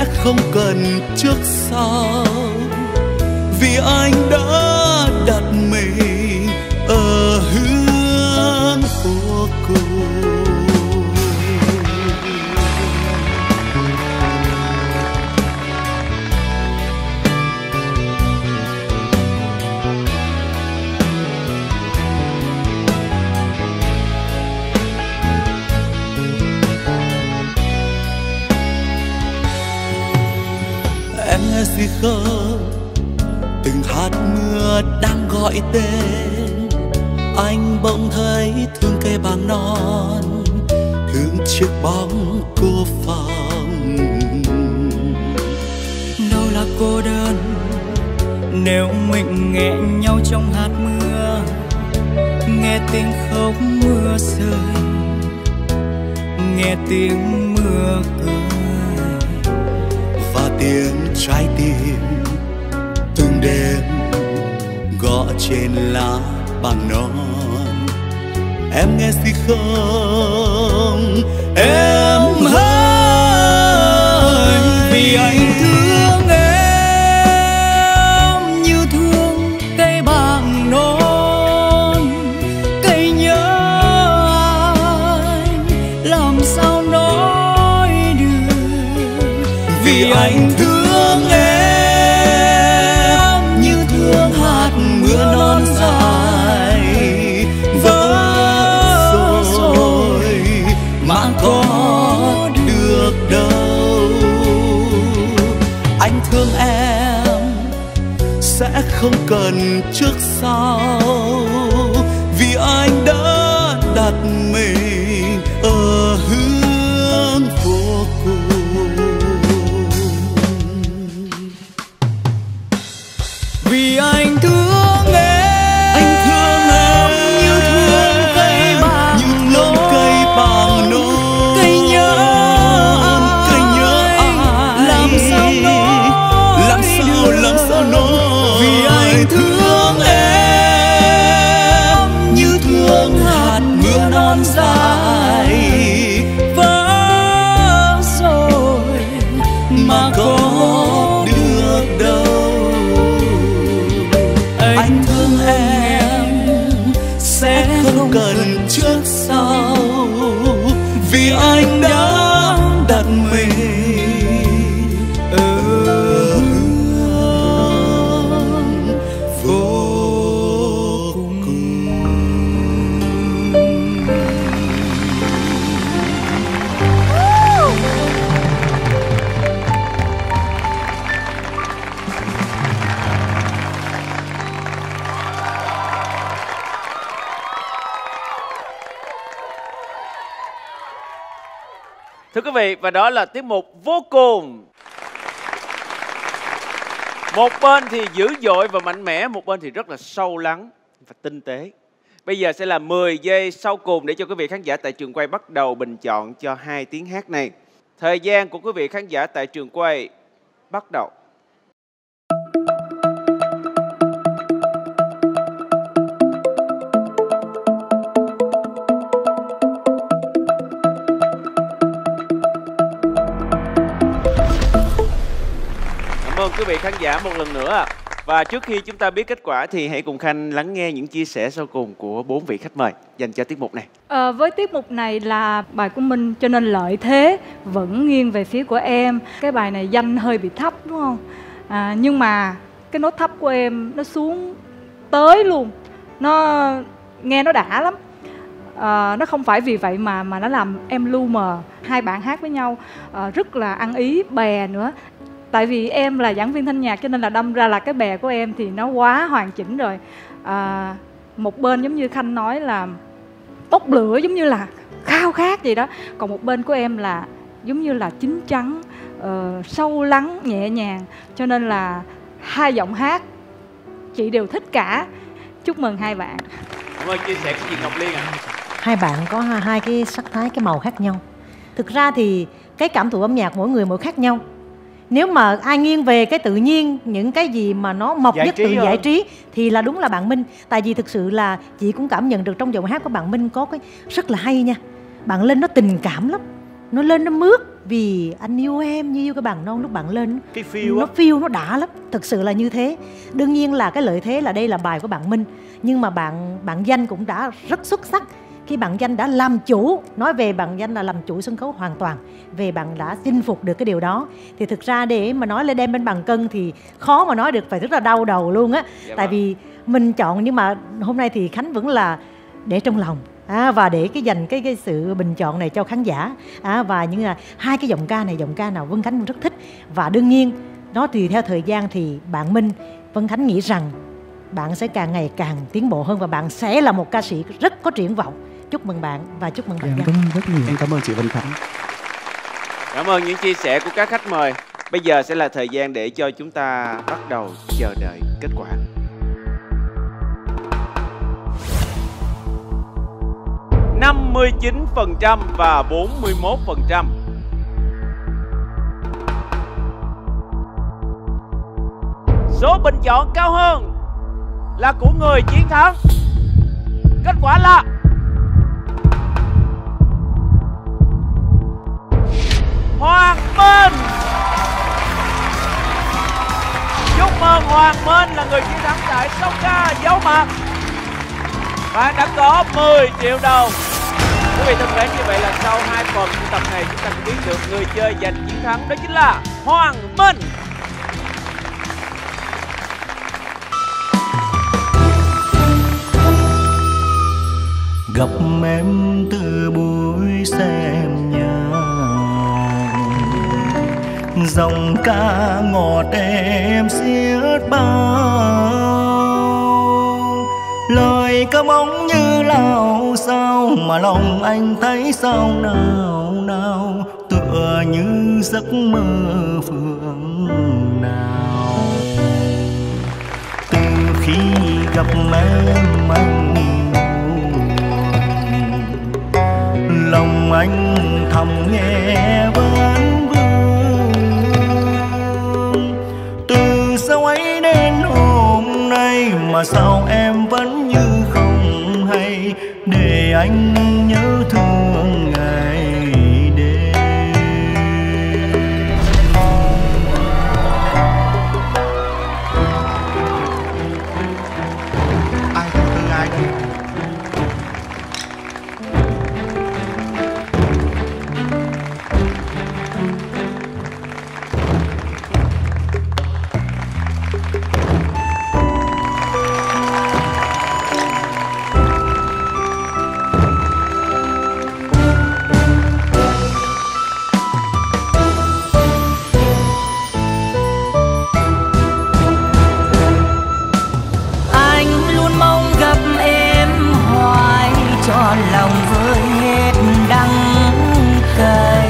không cần trước sau, vì anh đã đặt mình ở hướng vô cùng. Em nghe gì không? Từng hạt mưa đang gọi tên. Anh bỗng thấy thương cây bàng non, thương chiếc bóng cô phòng. Đâu là cô đơn nếu mình nghe nhau trong hạt mưa, nghe tiếng khóc mưa rơi, nghe tiếng mưa cười và tiếng trái tim từng đêm gõ trên lá bàng non. Em nghe gì không? Em hỡi, vì anh thương em như thương cây bàng non. Cây nhớ anh làm sao nói được, vì anh thương em như thương hạt mưa non dài vỡ rồi mà có được đâu. Anh thương em sẽ không cần trước sau, vì anh đã đặt mình ở hướng vô cùng. Vì anh thương em, anh thương em như thương cây bàng, như thương cây bàng non. Cây nhớ anh, cây nhớ ai, làm sao nói, làm sao làm sao nói. Vì anh thương em như thương hạt mưa non dài vỡ rồi mà có được đâu. Anh thương em sẽ không cần trước sau, vì anh đã đặt mình ở hướng vô cùng. Thưa quý vị, và đó là tiết mục Vô Cùng. Một bên thì dữ dội và mạnh mẽ, một bên thì rất là sâu lắng và tinh tế. Bây giờ sẽ là mười giây sau cùng để cho quý vị khán giả tại trường quay bắt đầu bình chọn cho hai tiếng hát này. Thời gian của quý vị khán giả tại trường quay bắt đầu. Cảm ơn quý vị khán giả một lần nữa. Và trước khi chúng ta biết kết quả thì hãy cùng Khanh lắng nghe những chia sẻ sau cùng của bốn vị khách mời dành cho tiết mục này. À, với tiết mục này là bài của Minh cho nên lợi thế vẫn nghiêng về phía của em. Cái bài này danh hơi bị thấp đúng không? À, nhưng mà cái nốt thấp của em nó xuống tới luôn, nó nghe nó đã lắm. À, nó không phải vì vậy mà mà nó làm em lu mờ. Hai bạn hát với nhau à, rất là ăn ý, bè nữa. Tại vì em là giảng viên thanh nhạc cho nên là đâm ra là cái bè của em thì nó quá hoàn chỉnh rồi. À, một bên giống như Khanh nói là bốc lửa, giống như là khao khát gì đó. Còn một bên của em là giống như là chín chắn, uh, sâu lắng, nhẹ nhàng. Cho nên là hai giọng hát chị đều thích cả. Chúc mừng hai bạn. Cảm ơn chia sẻ của chị Ngọc Liên ạ. À. Hai bạn có hai cái sắc thái, cái màu khác nhau. Thực ra thì cái cảm thụ âm nhạc mỗi người mỗi khác nhau. Nếu mà ai nghiêng về cái tự nhiên, những cái gì mà nó mộc Giải nhất trí từ hơn. giải trí thì là đúng là bạn Minh. Tại vì thực sự là chị cũng cảm nhận được trong giọng hát của bạn Minh có cái rất là hay nha. Bạn lên nó tình cảm lắm, nó lên nó mướt, vì anh yêu em như yêu cái bạn non lúc bạn lên. Cái feel nó á. feel nó đã lắm, thực sự là như thế. Đương nhiên là cái lợi thế là đây là bài của bạn Minh, nhưng mà bạn bạn Danh cũng đã rất xuất sắc khi bạn Danh đã làm chủ. Nói về bạn Danh là làm chủ sân khấu hoàn toàn, về bạn đã chinh phục được cái điều đó. Thì thực ra để mà nói lên đem bên bàn cân thì khó mà nói được, phải rất là đau đầu luôn á. Dạ Tại vâng. vì mình chọn, nhưng mà hôm nay thì Khánh vẫn là để trong lòng. À, và để cái dành cái cái sự bình chọn này cho khán giả. À, và những là hai cái giọng ca này, giọng ca nào Vân Khánh cũng rất thích. Và đương nhiên nó tùy theo thời gian thì bạn Minh, Vân Khánh nghĩ rằng bạn sẽ càng ngày càng tiến bộ hơn và bạn sẽ là một ca sĩ rất có triển vọng. Chúc mừng bạn và chúc mừng bạn Em Danh. cảm ơn rất nhiều. Em cảm ơn chị Vân Khánh. Cảm ơn những chia sẻ của các khách mời. Bây giờ sẽ là thời gian để cho chúng ta bắt đầu chờ đợi kết quả. năm mươi chín phần trăm và bốn mươi mốt phần trăm. Số bình chọn cao hơn là của người chiến thắng. Kết quả là Hoàng Minh. Chúc mừng Hoàng Minh là người chiến thắng tại song ca Giấu Mặt. Bạn đã có mười triệu đồng. Quý vị thân mến, như vậy là sau hai phần của tập này chúng ta sẽ biết được người chơi giành chiến thắng, đó chính là Hoàng Minh. Gặp em từ buổi xem nhà, dòng ca ngọt em xiết bao, lời ca bóng như lao sao mà lòng anh thấy sao nào nào, tựa như giấc mơ phương nào. Từ khi gặp em anh lòng anh thầm nghe vấn vương. Từ sau ấy đến hôm nay mà sao em vẫn như không hay, để anh nhớ thương ngày đêm. Ai thứ tư ai đây? Lòng với hết đắng cay,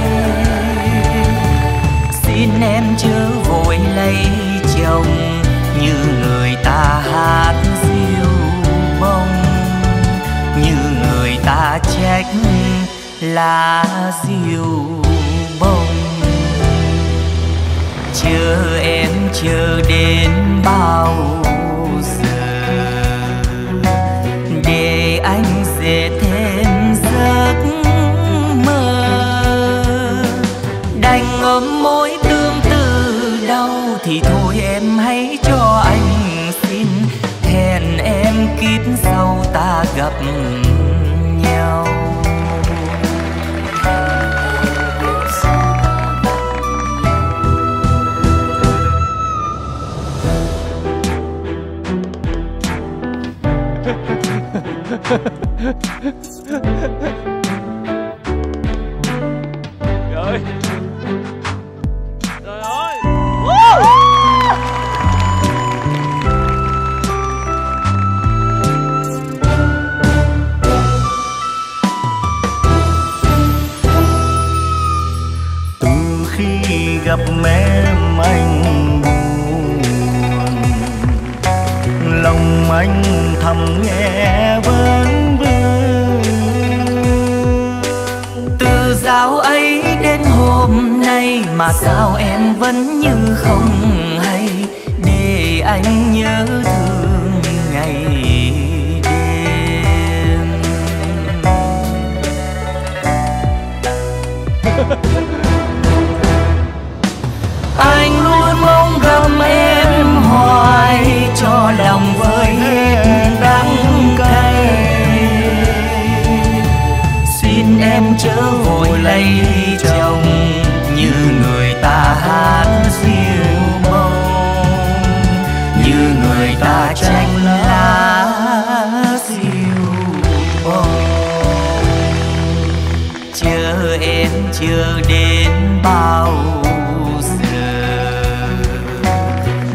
xin em chớ vội lấy chồng như người ta hát diêu bông, như người ta trách lá diêu bông. Chờ em chờ đến bao giờ để anh dệt thêm giấc mơ, đành ôm mối tương tư đau thì thôi em hãy cho anh xin, hẹn em kiếp sau ta gặp nhau. Trời Trời ơi. Từ khi gặp em anh buồn, lòng anh thầm nghe vấn vương. Từ dạo ấy đến hôm nay mà sao em vẫn như không hay, để anh nhớ thương ngày đêm.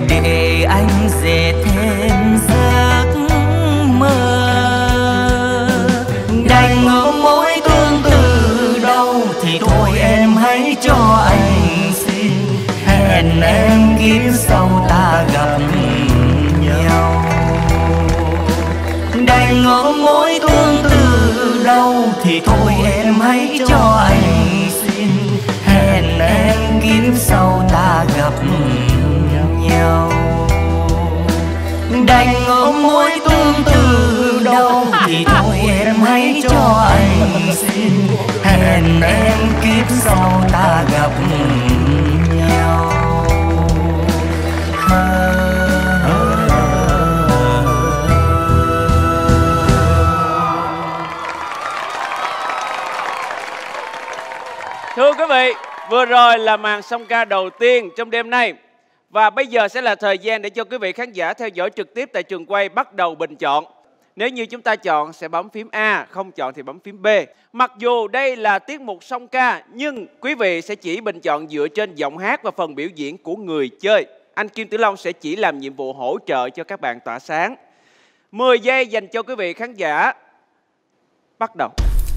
để anh dệt thêm giấc mơ. Đành ôm mối tương tư đâu thì thôi em hãy cho anh xin, hẹn em kiếp sau ta gặp nhau. Đành ôm mối tương tư đâu thì thôi em hãy cho anh xin, hẹn em kiếp sau ta gặp nhau. Đành ôm mối tương tư đâu thì thôi em hãy cho anh xin, hẹn em kiếp sau ta gặp nhau. Thưa quý vị, vừa rồi là màn song ca đầu tiên trong đêm nay. Và bây giờ sẽ là thời gian để cho quý vị khán giả theo dõi trực tiếp tại trường quay bắt đầu bình chọn. Nếu như chúng ta chọn sẽ bấm phím A, không chọn thì bấm phím B. Mặc dù đây là tiết mục song ca, nhưng quý vị sẽ chỉ bình chọn dựa trên giọng hát và phần biểu diễn của người chơi. Anh Kim Tử Long sẽ chỉ làm nhiệm vụ hỗ trợ cho các bạn tỏa sáng. mười giây dành cho quý vị khán giả. Bắt đầu.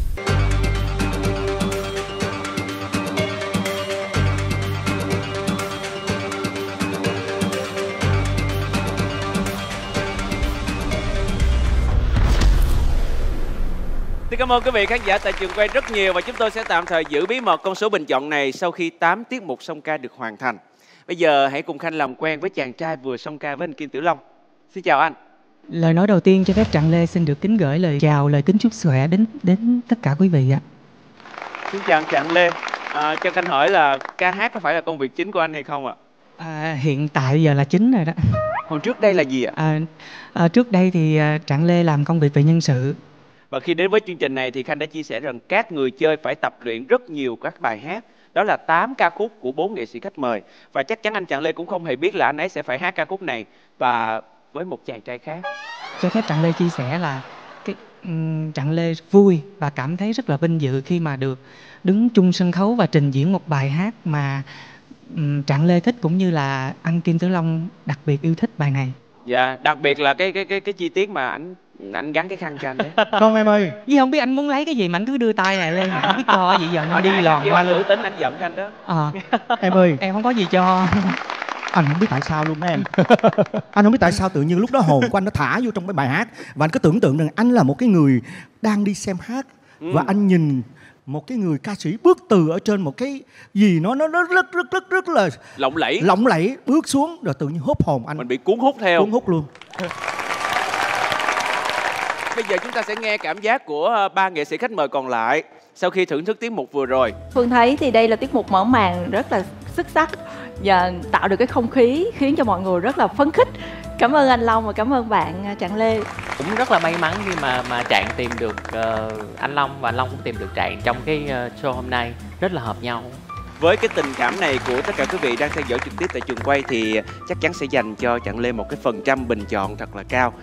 Xin cảm ơn quý vị khán giả tại trường quay rất nhiều và chúng tôi sẽ tạm thời giữ bí mật con số bình chọn này sau khi tám tiết mục song ca được hoàn thành. Bây giờ hãy cùng Khanh làm quen với chàng trai vừa song ca với anh Kim Tử Long. Xin chào anh. Lời nói đầu tiên cho phép Trạng Lê xin được kính gửi lời chào, lời kính chúc khỏe đến đến tất cả quý vị ạ. Xin chào anh Trạng Lê. À, cho Khanh hỏi là ca hát có phải là công việc chính của anh hay không ạ? À, hiện tại giờ là chính rồi đó. Hồi trước đây là gì ạ? À, à, trước đây thì Trạng Lê làm công việc về nhân sự. Và khi đến với chương trình này thì Khanh đã chia sẻ rằng các người chơi phải tập luyện rất nhiều các bài hát. Đó là tám ca khúc của bốn nghệ sĩ khách mời. Và chắc chắn anh Trạng Lê cũng không hề biết là anh ấy sẽ phải hát ca khúc này và với một chàng trai khác. Cho phép Trạng Lê chia sẻ là cái um, Trạng Lê vui và cảm thấy rất là vinh dự khi mà được đứng chung sân khấu và trình diễn một bài hát mà um, Trạng Lê thích, cũng như là anh Kim Tử Long đặc biệt yêu thích bài này. Dạ, đặc biệt là cái cái cái cái chi tiết mà anh anh gắn cái khăn cho anh đấy. Con em ơi, Vì không biết anh muốn lấy cái gì mà anh cứ đưa tay này lên, không biết cho gì giờ nó đi lòn qua luôn. Tính anh giận anh đó. Ờ, em ơi, em không có gì cho. Anh không biết tại sao luôn đó em. Anh không biết tại sao tự nhiên lúc đó hồn của anh nó thả vô trong cái bài hát. Và anh cứ tưởng tượng rằng anh là một cái người đang đi xem hát. Ừ. Và anh nhìn một cái người ca sĩ bước từ ở trên một cái gì nó nó rất rất rất rất rất là lộng lẫy lộng lẫy bước xuống rồi tự nhiên hút hồn anh. Mình bị cuốn hút theo. Cuốn hút luôn. Bây giờ chúng ta sẽ nghe cảm giác của ba nghệ sĩ khách mời còn lại sau khi thưởng thức tiết mục vừa rồi. Phương thấy thì đây là tiết mục mở màn rất là xuất sắc và tạo được cái không khí khiến cho mọi người rất là phấn khích. Cảm ơn anh Long và cảm ơn bạn Trạng Lê. Cũng rất là may mắn khi mà mà Trạng tìm được uh, anh Long và anh Long cũng tìm được Trạng trong cái uh, show hôm nay, rất là hợp nhau. Với cái tình cảm này của tất cả quý vị đang theo dõi trực tiếp tại trường quay thì chắc chắn sẽ dành cho Trạng Lê một cái phần trăm bình chọn thật là cao.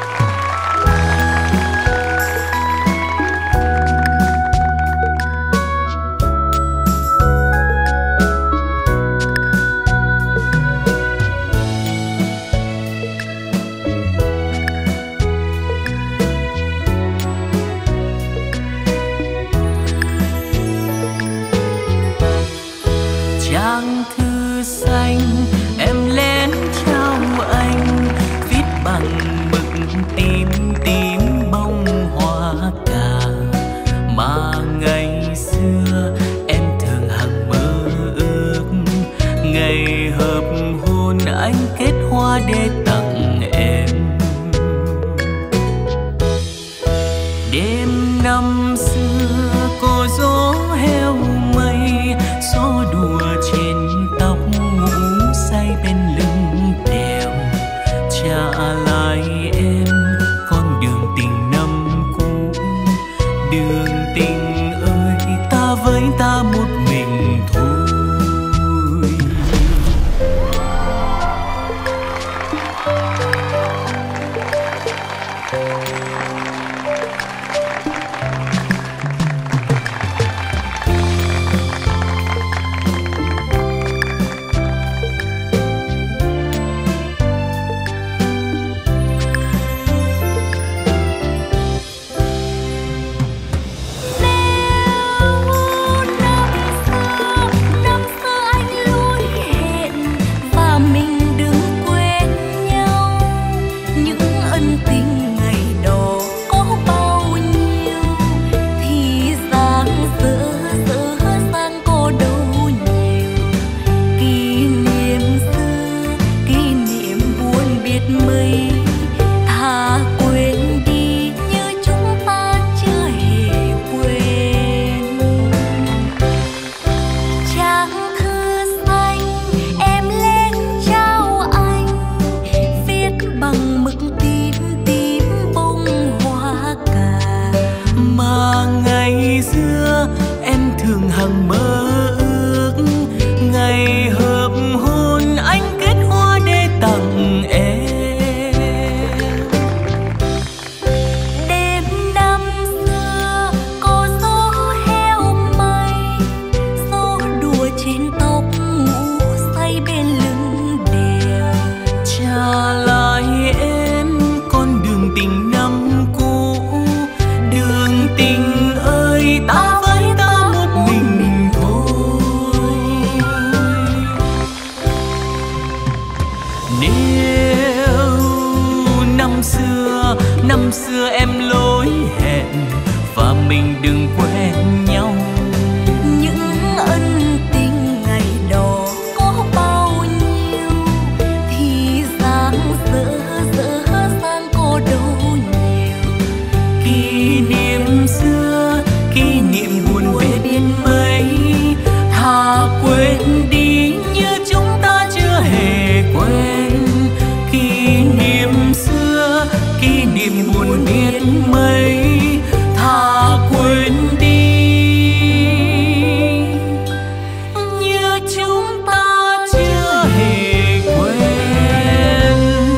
Trang thư xanh em lén trao anh, viết bằng mực tím tím bông hoa cà mà ngày xưa em thường hằng mơ ước. Ngày hợp hôn anh kết hoa để tặng em. Đêm năm xưa cô gió heo mây, gió đùa trên tóc ngủ say bên lưng đèo. Trả lại em con đường tình năm cũ, đường tình ơi ta với ta một mình thôi. Nếu năm xưa, năm xưa em lỗi hẹn và mình đừng quen nhau. Những ân tình ngày đó có bao nhiêu thì dang dở dở dang có đâu nhiều. Kỷ niệm xưa, kỷ niệm buồn biết mấy, thà quên đi như chúng ta chưa hề quen. Kỷ niệm xưa, kỷ niệm buồn biết mấy, thà quên đi như chúng ta chưa hề quen.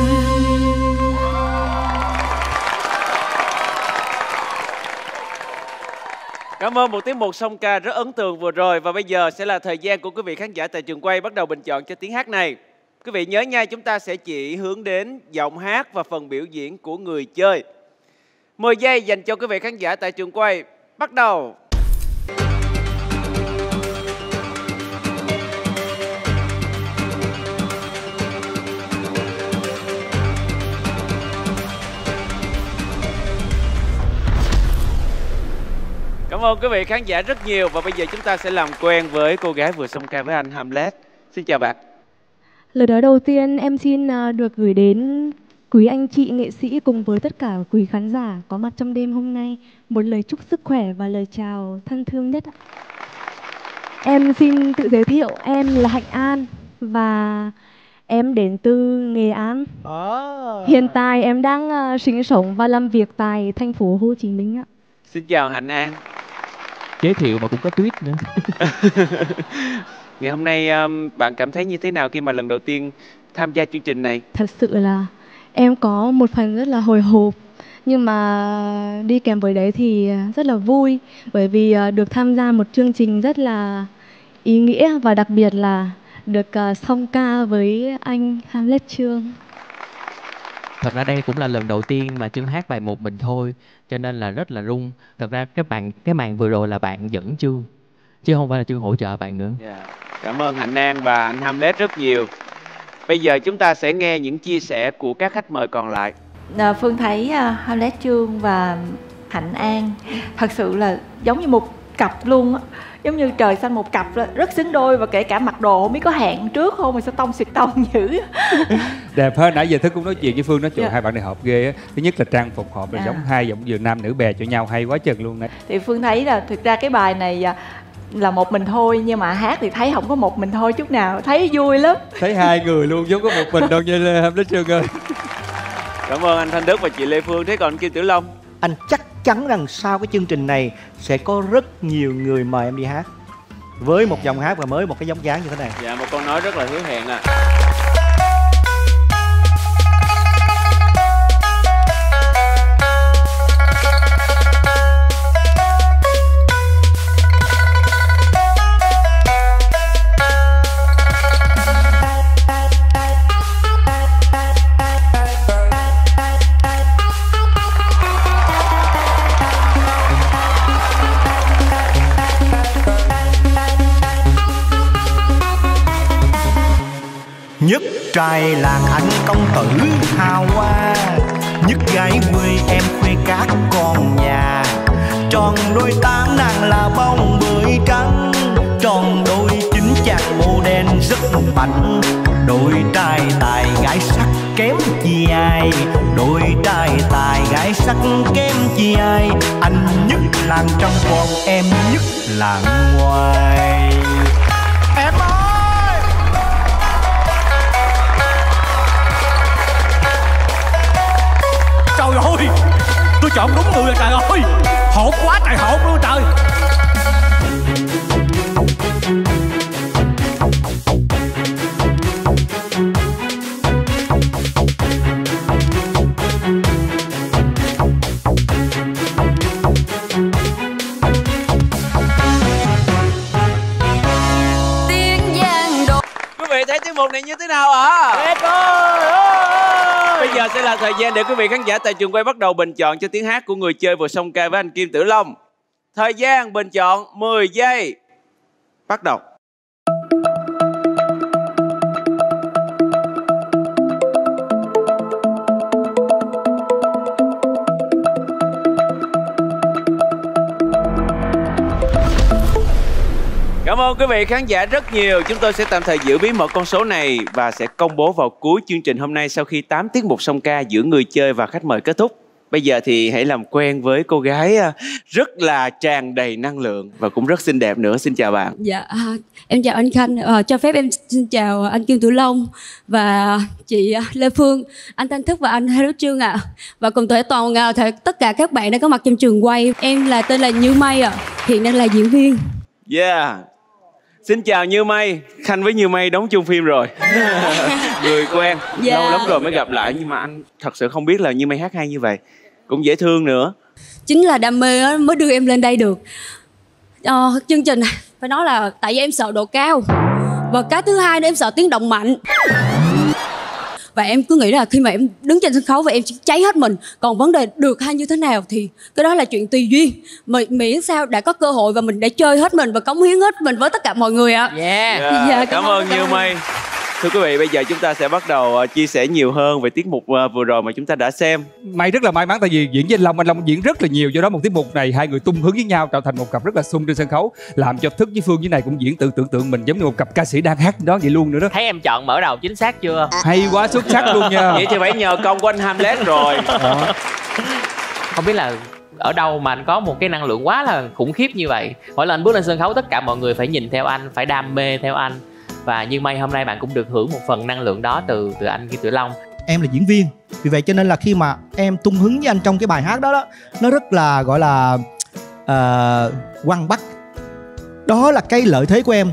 Cảm ơn một tiết mục song ca rất ấn tượng vừa rồi. Và bây giờ sẽ là thời gian của quý vị khán giả tại trường quay bắt đầu bình chọn cho tiếng hát này. Quý vị nhớ nha, chúng ta sẽ chỉ hướng đến giọng hát và phần biểu diễn của người chơi. mười giây dành cho quý vị khán giả tại trường quay. Bắt đầu. Cảm ơn quý vị khán giả rất nhiều. Và bây giờ chúng ta sẽ làm quen với cô gái vừa song ca với anh Hamlet. Xin chào bạn. Lời nói đầu tiên em xin à, được gửi đến quý anh chị nghệ sĩ cùng với tất cả quý khán giả có mặt trong đêm hôm nay một lời chúc sức khỏe và lời chào thân thương nhất. Em xin tự giới thiệu, em là Hạnh An và em đến từ Nghệ An. Hiện tại em đang uh, sinh sống và làm việc tại thành phố Hồ Chí Minh ạ. Xin chào Hạnh An. Giới thiệu mà cũng có tweet nữa. Ngày hôm nay um, bạn cảm thấy như thế nào khi mà lần đầu tiên tham gia chương trình này? Thật sự là em có một phần rất là hồi hộp, nhưng mà đi kèm với đấy thì rất là vui, bởi vì được tham gia một chương trình rất là ý nghĩa và đặc biệt là được song ca với anh Hamlet Trương. Thật ra đây cũng là lần đầu tiên mà Trương hát bài một mình thôi, cho nên là rất là run. Thật ra các bạn cái màn vừa rồi là bạn dẫn Trương, chứ không phải là Trương hỗ trợ bạn nữa. Yeah. Cảm ơn Hạnh An và anh Hamlet rất nhiều. Bây giờ chúng ta sẽ nghe những chia sẻ của các khách mời còn lại. À, Phương thấy uh, Hamlet Trương và Hạnh An thật sự là giống như một cặp luôn á, giống như trời xanh một cặp đó, rất xứng đôi, và kể cả mặc đồ không biết có hẹn trước không mà sao tông xịt tông dữ. Đẹp ha, nãy giờ Thức cũng nói chuyện với Phương, nói chuyện Dạ. hai bạn này hợp ghê á. Thứ nhất là trang phục hợp là À. giống hai giọng vừa nam nữ bè cho nhau, hay quá chừng luôn đấy. Thì Phương thấy là thực ra cái bài này à, là một mình thôi, nhưng mà hát thì thấy không có một mình thôi chút nào, thấy vui lắm. Thấy hai người luôn, giống có một mình đâu như Hamlet Trương ơi. Cảm ơn anh Thanh Đức và chị Lê Phương. Thế còn Kim Tử Long? Anh chắc chắn rằng sau cái chương trình này sẽ có rất nhiều người mời em đi hát với một giọng hát và mới một cái giống dáng như thế này. Dạ, một câu nói rất là hứa hẹn à. Nhất trai làng anh công tử hào hoa, nhất gái quê em khuê các con nhà. Tròn đôi tám nàng là bông bưởi trắng, tròn đôi chín chàng bồ đen rất mạnh. Đôi trai tài gái sắc kém chi ai, đôi trai tài gái sắc kém chi ai. Anh nhất làng trong bọn em nhất làng ngoài. Em ơi! Trời ơi, tôi chọn đúng người rồi trời ơi. Hột quá trời hột luôn trời. Quý vị thấy tiết mục này như thế nào ạ? Đẹp ơi! Bây giờ sẽ là thời gian để quý vị khán giả tại trường quay bắt đầu bình chọn cho tiếng hát của người chơi vừa song ca với anh Kim Tử Long. Thời gian bình chọn mười giây. Bắt đầu. ơn quý vị khán giả rất nhiều. Chúng tôi sẽ tạm thời giữ bí mật con số này và sẽ công bố vào cuối chương trình hôm nay sau khi tám tiết mục song ca giữa người chơi và khách mời kết thúc. Bây giờ thì hãy làm quen với cô gái rất là tràn đầy năng lượng và cũng rất xinh đẹp nữa. Xin chào bạn. Dạ, à, em chào anh Khanh. À, cho phép em xin chào anh Kim Tử Long và chị Lê Phương, anh Thanh Thức và anh Harry Trương ạ. À. Và cùng thể toàn à, thể, tất cả các bạn đang có mặt trong trường quay. Em là tên là Như Mây ạ. À. Hiện đang là diễn viên. Yeah. Xin chào Như Mây. Khanh với Như Mây đóng chung phim rồi. Người quen. Yeah. Lâu lắm rồi mới gặp lại. Nhưng mà anh thật sự không biết là Như Mây hát hay như vậy. Cũng dễ thương nữa. Chính là đam mê mới đưa em lên đây được. à, Chương trình phải nói là tại vì em sợ độ cao. Và cái thứ hai nữa em sợ tiếng động mạnh. Và em cứ nghĩ là khi mà em đứng trên sân khấu và em cháy hết mình. Còn vấn đề được hay như thế nào thì cái đó là chuyện tùy duyên. Miễn sao đã có cơ hội và mình đã chơi hết mình và cống hiến hết mình với tất cả mọi người ạ. Yeah. Yeah. Yeah, cảm, cảm ơn Như Mây. Thưa quý vị, bây giờ chúng ta sẽ bắt đầu chia sẻ nhiều hơn về tiết mục vừa rồi mà chúng ta đã xem. May rất là may mắn tại vì diễn với anh Long, anh Long diễn rất là nhiều, do đó một tiết mục này hai người tung hứng với nhau tạo thành một cặp rất là sung trên sân khấu, làm cho Thức với Phương như này cũng diễn tự tưởng tượng mình giống như một cặp ca sĩ đang hát đó vậy luôn nữa đó. Thấy em chọn mở đầu chính xác chưa? Hay quá, xuất sắc luôn nha. Vậy thì phải nhờ công của anh Hamlet rồi. Đó. Không biết là ở đâu mà anh có một cái năng lượng quá là khủng khiếp như vậy. Mỗi lần anh bước lên sân khấu tất cả mọi người phải nhìn theo anh, phải đam mê theo anh. Và như may hôm nay bạn cũng được hưởng một phần năng lượng đó từ từ anh Kim Tử Long. Em là diễn viên, vì vậy cho nên là khi mà em tung hứng với anh trong cái bài hát đó đó, nó rất là gọi là uh, quăng bắt. Đó là cái lợi thế của em.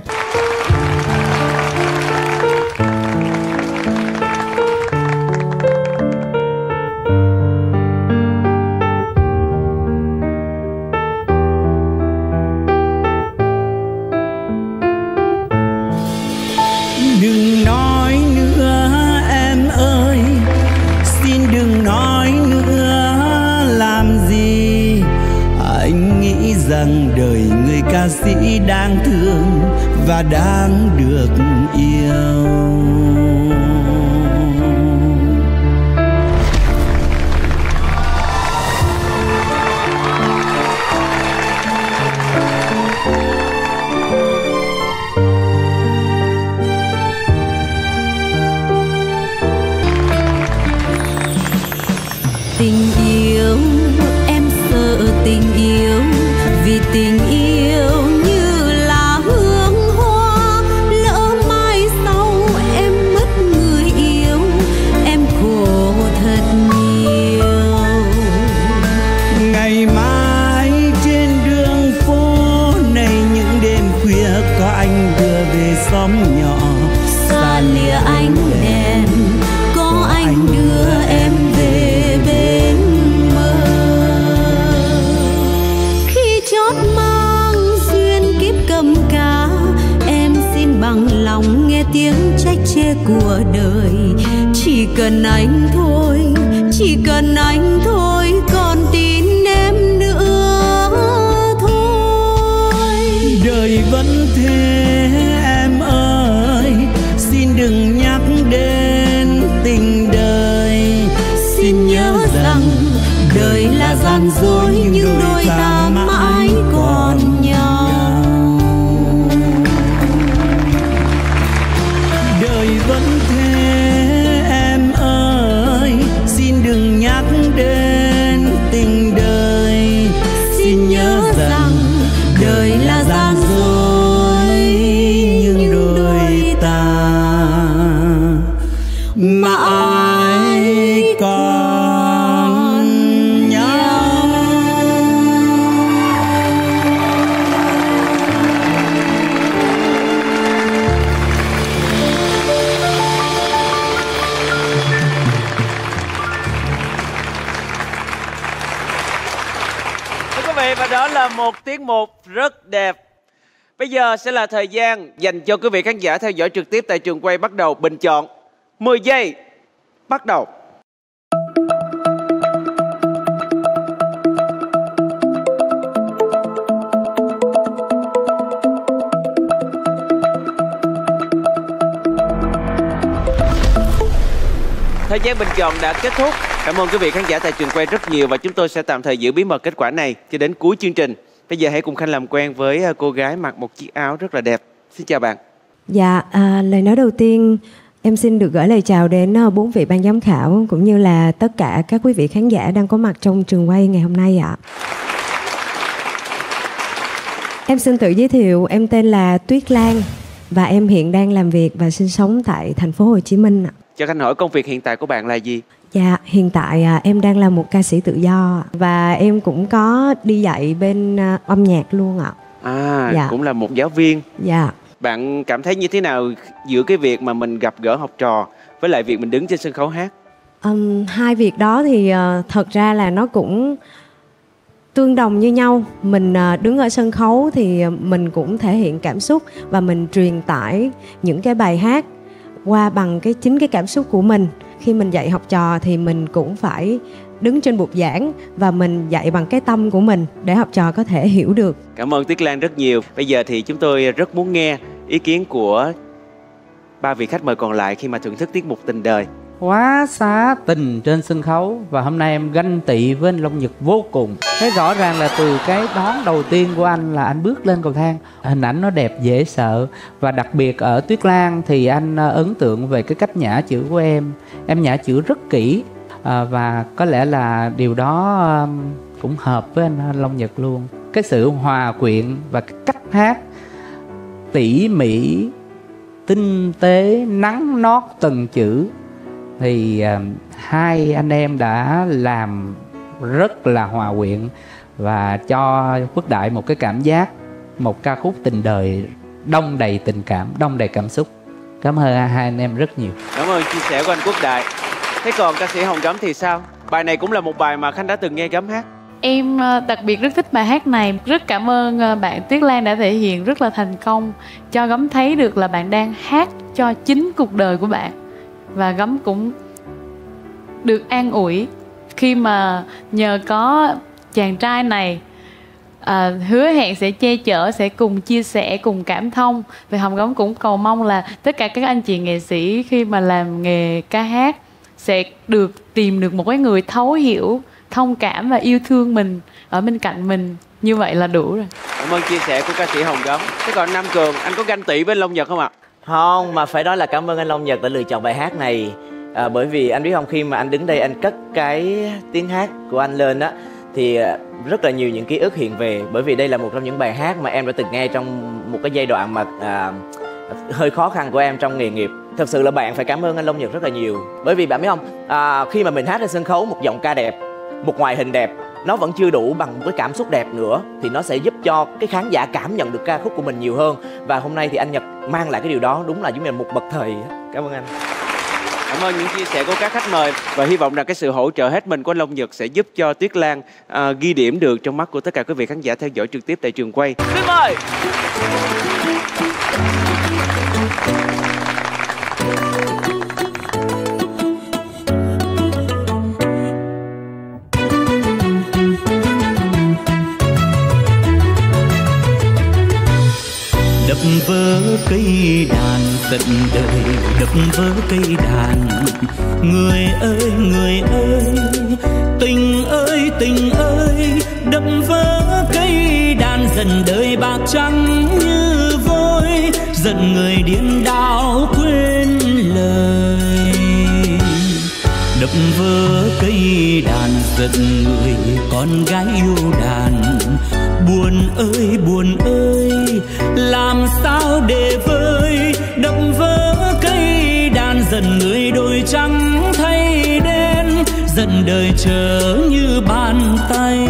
Đừng nói nữa em ơi, xin đừng nói nữa làm gì. Anh nghĩ rằng đời người ca sĩ đáng thương và đáng được yêu. Tình yêu, em sợ tình yêu, vì tình yêu như là hương hoa. Lỡ mai sau em mất người yêu, em khổ thật nhiều. Ngày mai trên đường phố này, những đêm khuya có anh đưa về xóm nhỏ. Xa lìa ánh đèn, có anh đưa em về bên mơ. Khi chót mang duyên kiếp cầm cá, em xin bằng lòng nghe tiếng trách chê của đời. Chỉ cần anh thôi, chỉ cần anh thôi, còn tin em nữa thôi. Đời vẫn thế em ơi, xin đừng nhắc đến tình đời. Xin nhớ rằng đời là gian dối, nhưng đôi ta mãi còn nhau. Đời vẫn thế em ơi, xin đừng nhắc đến tình đời. Xin nhớ rằng đời là gian dối, nhưng đôi ta mãi còn nhau. Thưa quý vị, và đó là một tiết mục rất đẹp. Bây giờ sẽ là thời gian dành cho quý vị khán giả theo dõi trực tiếp tại trường quay bắt đầu bình chọn. mười giây, bắt đầu. Thời gian bình chọn đã kết thúc. Cảm ơn quý vị khán giả tại trường quay rất nhiều và chúng tôi sẽ tạm thời giữ bí mật kết quả này cho đến cuối chương trình. Bây giờ hãy cùng Khanh làm quen với cô gái mặc một chiếc áo rất là đẹp. Xin chào bạn. Dạ, à, lời nói đầu tiên em xin được gửi lời chào đến bốn vị ban giám khảo cũng như là tất cả các quý vị khán giả đang có mặt trong trường quay ngày hôm nay ạ. Em xin tự giới thiệu, em tên là Tuyết Lan và em hiện đang làm việc và sinh sống tại thành phố Hồ Chí Minh ạ. Cho anh hỏi công việc hiện tại của bạn là gì? Dạ, hiện tại à, em đang là một ca sĩ tự do và em cũng có đi dạy bên à, âm nhạc luôn ạ. À, dạ. Cũng là một giáo viên. Dạ. Bạn cảm thấy như thế nào giữa cái việc mà mình gặp gỡ học trò với lại việc mình đứng trên sân khấu hát? Um, hai việc đó thì uh, thật ra là nó cũng tương đồng như nhau. Mình uh, đứng ở sân khấu thì uh, mình cũng thể hiện cảm xúc và mình truyền tải những cái bài hát qua bằng cái chính cái cảm xúc của mình. Khi mình dạy học trò thì mình cũng phải đứng trên bục giảng và mình dạy bằng cái tâm của mình để học trò có thể hiểu được. Cảm ơn Tuyết Lan rất nhiều. Bây giờ thì chúng tôi rất muốn nghe ý kiến của ba vị khách mời còn lại khi mà thưởng thức tiết mục Tình Đời. Quá xá tình trên sân khấu và hôm nay em ganh tị với anh Long Nhật vô cùng. Thấy rõ ràng là từ cái đón đầu tiên của anh là anh bước lên cầu thang, hình ảnh nó đẹp dễ sợ. Và đặc biệt ở Tuyết Lan thì anh ấn tượng về cái cách nhả chữ của em. Em nhả chữ rất kỹ à, và có lẽ là điều đó um, cũng hợp với anh, anh Long Nhật luôn. Cái sự hòa quyện và cái cách hát tỉ mỉ, tinh tế, nắn nót từng chữ thì uh, hai anh em đã làm rất là hòa quyện và cho Quốc Đại một cái cảm giác, một ca khúc tình đời đong đầy tình cảm, đong đầy cảm xúc. Cảm ơn hai anh em rất nhiều. Cảm ơn chia sẻ của anh Quốc Đại. Thế còn ca sĩ Hồng Gấm thì sao? Bài này cũng là một bài mà Khánh đã từng nghe Gấm hát. Em đặc biệt rất thích bài hát này. Rất cảm ơn bạn Tuyết Lan đã thể hiện rất là thành công, cho Gấm thấy được là bạn đang hát cho chính cuộc đời của bạn. Và Gấm cũng được an ủi khi mà nhờ có chàng trai này à, hứa hẹn sẽ che chở, sẽ cùng chia sẻ, cùng cảm thông. Vì Hồng Gấm cũng cầu mong là tất cả các anh chị nghệ sĩ khi mà làm nghề ca hát sẽ được tìm được một cái người thấu hiểu, thông cảm và yêu thương mình ở bên cạnh mình. Như vậy là đủ rồi. Cảm ơn chia sẻ của ca sĩ Hồng Gấm. Thế còn Nam Cường, anh có ganh tị với anh Long Nhật không ạ? Không, mà phải nói là cảm ơn anh Long Nhật đã lựa chọn bài hát này. à, Bởi vì anh biết không, khi mà anh đứng đây anh cất cái tiếng hát của anh lên á thì rất là nhiều những ký ức hiện về. Bởi vì đây là một trong những bài hát mà em đã từng nghe trong một cái giai đoạn mà à, hơi khó khăn của em trong nghề nghiệp. Thật sự là bạn phải cảm ơn anh Long Nhật rất là nhiều. Bởi vì bạn biết không, à, khi mà mình hát trên sân khấu một giọng ca đẹp, một ngoại hình đẹp, nó vẫn chưa đủ bằng một cái cảm xúc đẹp nữa, thì nó sẽ giúp cho cái khán giả cảm nhận được ca khúc của mình nhiều hơn. Và hôm nay thì anh Nhật mang lại cái điều đó, đúng là giống như là một bậc thầy. Cảm ơn anh. Cảm ơn những chia sẻ của các khách mời và hy vọng rằng cái sự hỗ trợ hết mình của anh Long Nhật sẽ giúp cho Tuyết Lan à, ghi điểm được trong mắt của tất cả quý vị khán giả theo dõi trực tiếp tại trường quay. Xin mời. Đập vỡ cây đàn tận đời, đập vỡ cây đàn. Người ơi người ơi, tình ơi tình ơi, đập vỡ cây đàn dần đời bạc trắng như vôi, giận người điên đảo quên lời. Đập vỡ cây đàn giận người con gái yêu đàn. Buồn ơi buồn ơi, làm sao để vơi. Đập vỡ cây đàn dần người đôi trắng thay đen, dần đời trở như bàn tay.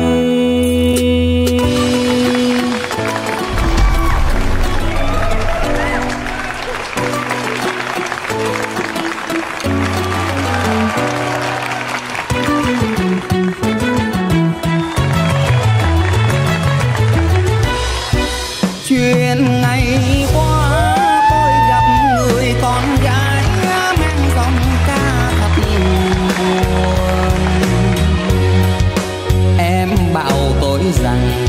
Chuyện ngày qua tôi gặp người con gái mang dòng ca thật buồn. Em bảo tôi rằng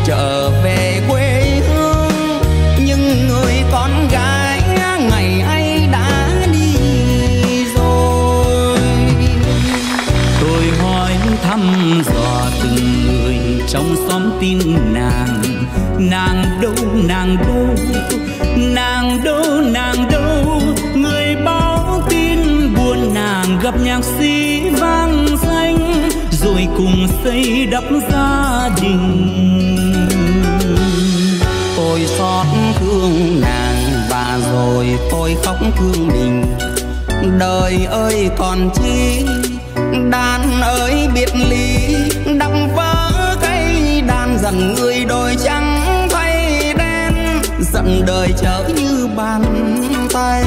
trở về quê hương, nhưng người con gái ngày ấy đã đi rồi. Tôi hỏi thăm dò từng người trong xóm tin nàng, nàng đâu nàng đâu, nàng đâu nàng đâu. Người báo tin buồn nàng gặp nhạc sĩ vang danh, rồi cùng xây đắp gia đình. Tôi xót thương nàng và rồi tôi khóc thương mình. Đời ơi còn chi, đàn ơi biệt ly, đắp vỡ cây đàn dần người đôi trắng thay đen, giận đời chớ như bàn tay.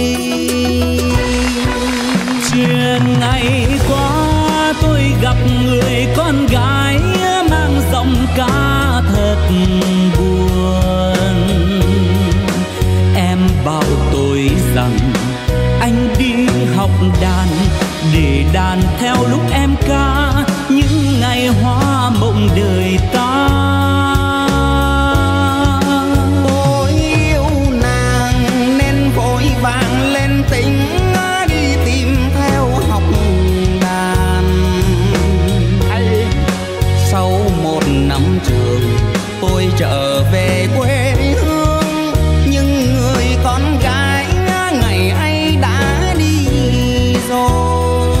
Chuyện ngày qua tôi gặp người con gái mang giọng ca thật buồn. Em bảo tôi rằng anh đi học đàn để đàn theo lúc em ca những ngày hoa mộng đời ta. Tôi yêu nàng nên vội vàng lên tỉnh đi tìm theo học đàn. Sau một năm trường tôi trở về quê hương, nhưng người con gái ngày ấy đã đi rồi.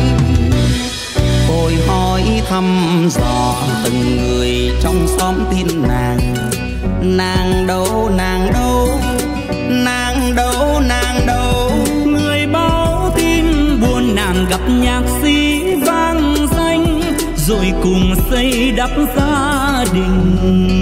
Tôi hỏi thăm dò từng người trong xóm tin nàng, nàng đâu nàng đâu, nàng đâu nàng đâu. Người báo tin buồn nàng gặp nhạc sĩ vang danh, rồi cùng xây đắp gia đình.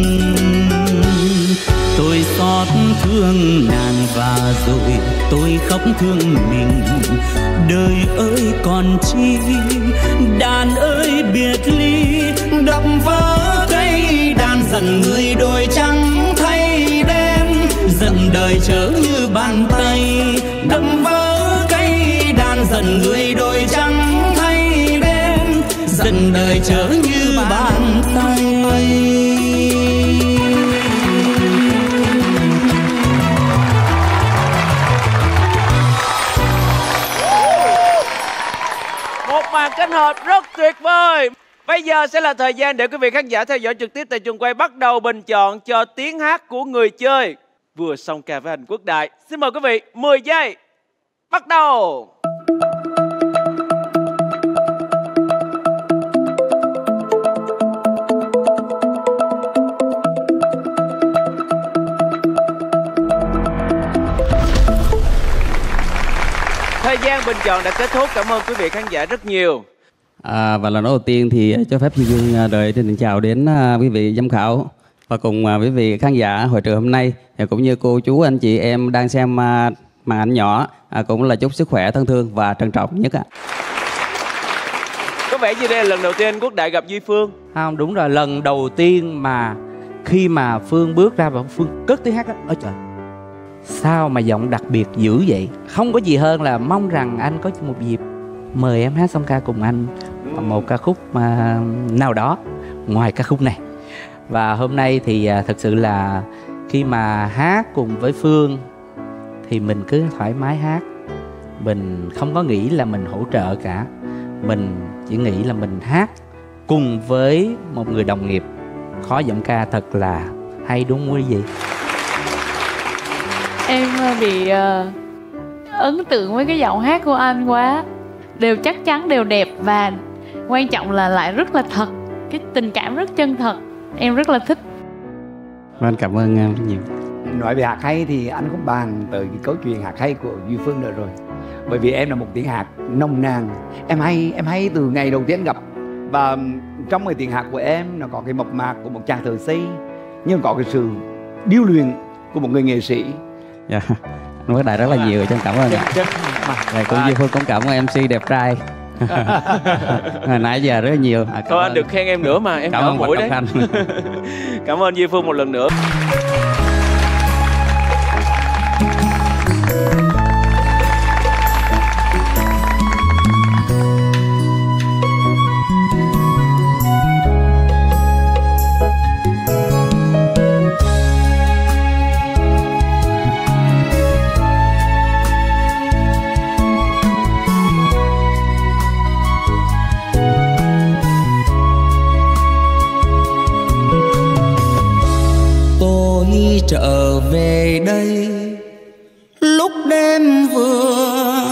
Tôi xót thương nàng và rồi tôi khóc thương mình. Đời ơi còn chi, đàn ơi biệt ly, đập vỡ cây đàn dần người đôi trắng thay đen, giận đời chớ như bàn tay. Đập vỡ cây đàn dần người đôi trắng thay đen, giận đời chớ như bàn tay. Một màn kết hợp rất tuyệt vời. Bây giờ sẽ là thời gian để quý vị khán giả theo dõi trực tiếp tại trường quay bắt đầu bình chọn cho tiếng hát của người chơi vừa song ca với anh Quốc Đại. Xin mời quý vị mười giây bắt đầu. Thời gian bình chọn đã kết thúc. Cảm ơn quý vị khán giả rất nhiều. À, và lần đầu tiên thì cho phép Duy Dương đời xin chào đến uh, quý vị giám khảo và cùng uh, quý vị khán giả hội trường hôm nay, cũng như cô chú anh chị em đang xem uh, màn ảnh nhỏ, uh, cũng là chúc sức khỏe, thân thương và trân trọng nhất ạ. Có vẻ như đây là lần đầu tiên anh Quốc Đại gặp Duy Phương. Không, đúng rồi, lần đầu tiên mà khi mà Phương bước ra và Phương cất tiếng hát á, ôi trời, sao mà giọng đặc biệt dữ vậy. Không có gì hơn là mong rằng anh có một dịp mời em hát song ca cùng anh một ca khúc mà nào đó ngoài ca khúc này. Và hôm nay thì thật sự là khi mà hát cùng với Phương thì mình cứ thoải mái hát. Mình không có nghĩ là mình hỗ trợ cả. Mình chỉ nghĩ là mình hát cùng với một người đồng nghiệp khó giọng ca thật là hay, đúng không quý vị? Em bị uh, ấn tượng với cái giọng hát của anh quá. Đều chắc chắn, đều đẹp và quan trọng là lại rất là thật. Cái tình cảm rất chân thật. Em rất là thích. Vâng, cảm ơn em rất nhiều. Nói về hạt hay thì anh cũng bàn tới cái câu chuyện hạt hay của Duy Phương nữa rồi. Bởi vì em là một tiếng hạt nồng nàn. Em hay, em hay từ ngày đầu tiên gặp. Và trong cái tiếng hạt của em nó có cái mộc mạc của một chàng thợ xây, nhưng có cái sự điêu luyện của một người nghệ sĩ. Dạ, anh Quốc Đại rất là nhiều, chân cảm ơn ạ. Và cũng Duy Phương cũng cảm ơn em xê đẹp trai. Hồi nãy giờ rất là nhiều. À, thôi anh được khen em nữa mà, em cảm đỡ mũi đấy. Anh. Cảm ơn Duy Phương một lần nữa. tôi trở về đây lúc đêm vừa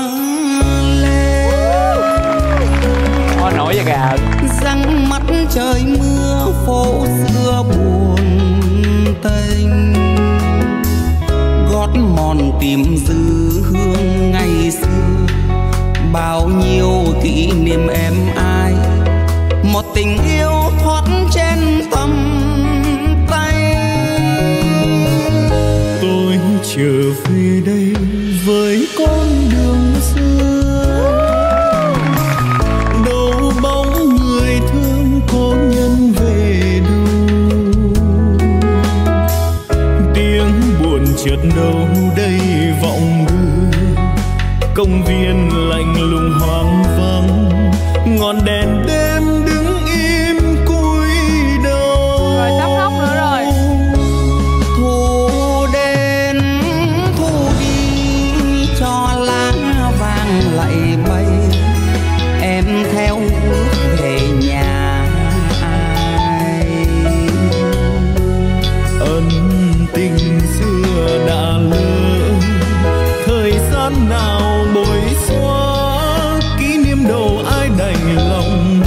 lên. Có nổi vậy kìa. Răng mắt trời mưa phố xưa buồn tênh, gót mòn tìm dư hương ngày xưa. Bao nhiêu kỷ niệm em ai, một tình yêu thoát trên tầm tay. Tôi trở về đây với con đường xưa, đâu bóng người thương cố nhân về đâu. Tiếng buồn chợt đâu đây vọng đưa, công viên lạnh lùng hoang vắng, ngọn đèn đêm đứng im cúi đầu. Rồi sắp khóc nữa rồi. Thu đến thu đi cho lá vàng lại bay, em theo bước về nhà ai. Ân tình xưa đã lỡ, thời gian nào bồi xóa, kỷ niệm đâu ai đành lòng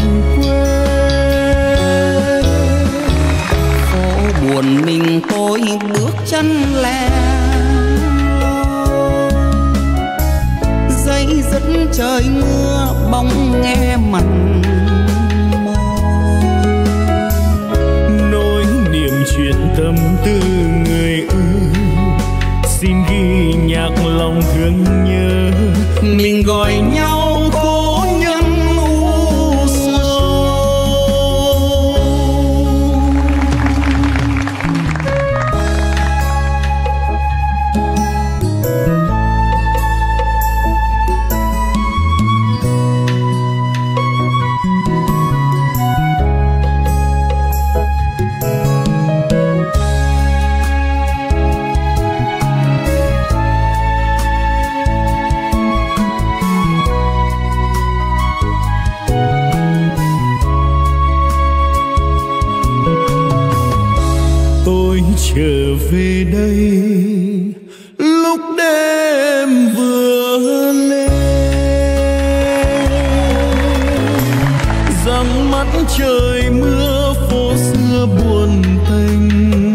quên. Phố buồn mình tôi bước chân lẻ loi, dây dứt trời mưa bóng nghe mặn môi. Nỗi niềm chuyện tâm tư người ơi, xin ghi nhạc lòng thương nhớ. Mình gọi nhau cố nhân u sầu. Trở về đây lúc đêm vừa lên, răng mắt trời mưa phố xưa buồn tênh,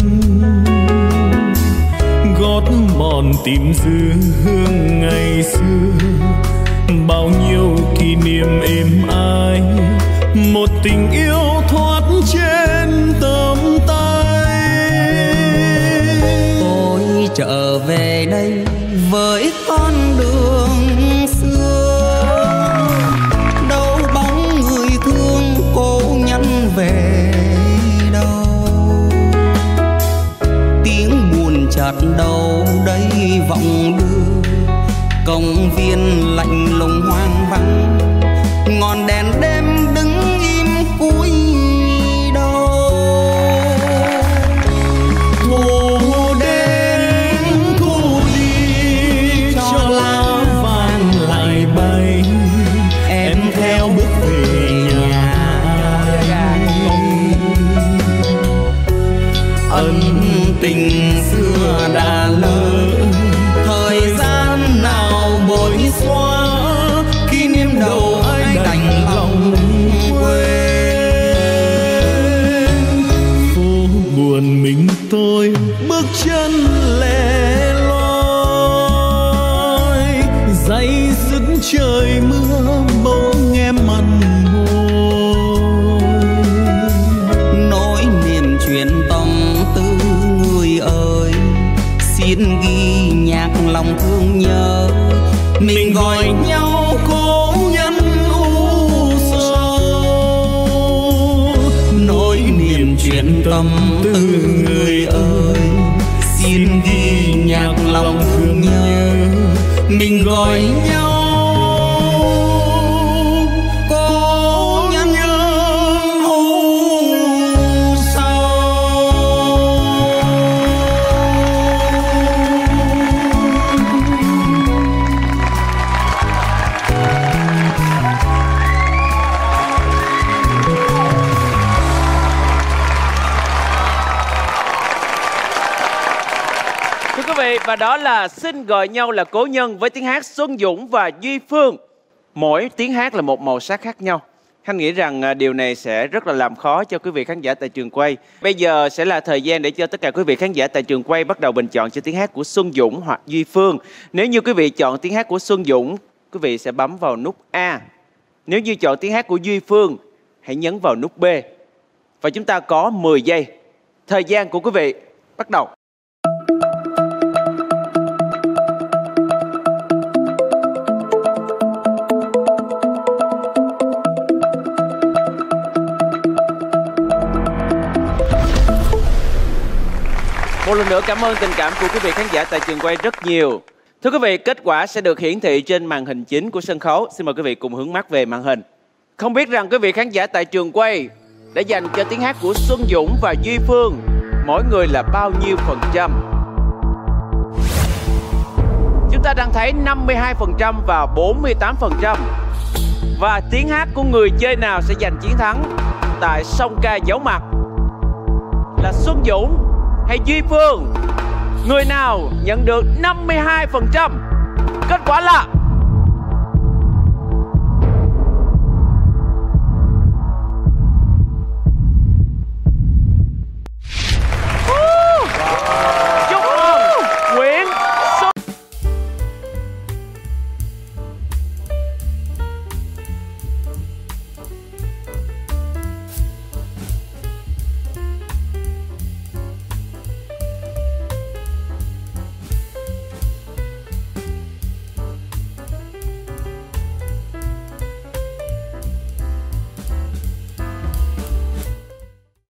gót mòn tìm dư hương ngày xưa. Bao nhiêu kỷ niệm êm ái, một tình yêu thoát trên tầm tay. Trở về đây với con đường xưa, đâu bóng người thương cố nhân về đâu. Tiếng buồn chợt đâu đây vọng đưa, công viên lạnh lùng hoang vắng, ngọn đèn đêm đứng im cúi đầu. Tình xưa đã lỡ, thời gian nào bồi xóa, kỷ niệm đâu ai đành lòng quên. Phố buồn mình tôi bước chân lẻ loi, dây dứt trời mưa bỗng nghe mặn môi. Nỗi niềm chuyện tâm tư người ơi, xin ghi nhạc lòng thương nhớ. Mình gọi nhau cố nhân u sầu, nỗi niềm chuyện tâm tư người ơi, xin ghi nhạc lòng thương nhớ. Mình gọi nhau cố nhân u sầu. vị, và đó là Xin Gọi Nhau Là Cố Nhân với tiếng hát Xuân Dũng và Duy Phương. Mỗi tiếng hát là một màu sắc khác nhau. Khanh nghĩ rằng điều này sẽ rất là làm khó cho quý vị khán giả tại trường quay. Bây giờ sẽ là thời gian để cho tất cả quý vị khán giả tại trường quay bắt đầu bình chọn cho tiếng hát của Xuân Dũng hoặc Duy Phương. Nếu như quý vị chọn tiếng hát của Xuân Dũng, quý vị sẽ bấm vào nút A. Nếu như chọn tiếng hát của Duy Phương, hãy nhấn vào nút B. Và chúng ta có mười giây. Thời gian của quý vị bắt đầu. Một lần nữa cảm ơn tình cảm của quý vị khán giả tại trường quay rất nhiều. Thưa quý vị, kết quả sẽ được hiển thị trên màn hình chính của sân khấu. Xin mời quý vị cùng hướng mắt về màn hình. Không biết rằng quý vị khán giả tại trường quay đã dành cho tiếng hát của Xuân Dũng và Duy Phương mỗi người là bao nhiêu phần trăm? Chúng ta đang thấy năm mươi hai phần trăm và bốn mươi tám phần trăm. Và tiếng hát của người chơi nào sẽ giành chiến thắng tại song ca giấu mặt? Là Xuân Dũng hay Duy Phương? Người nào nhận được năm mươi hai phần trăm? Kết quả là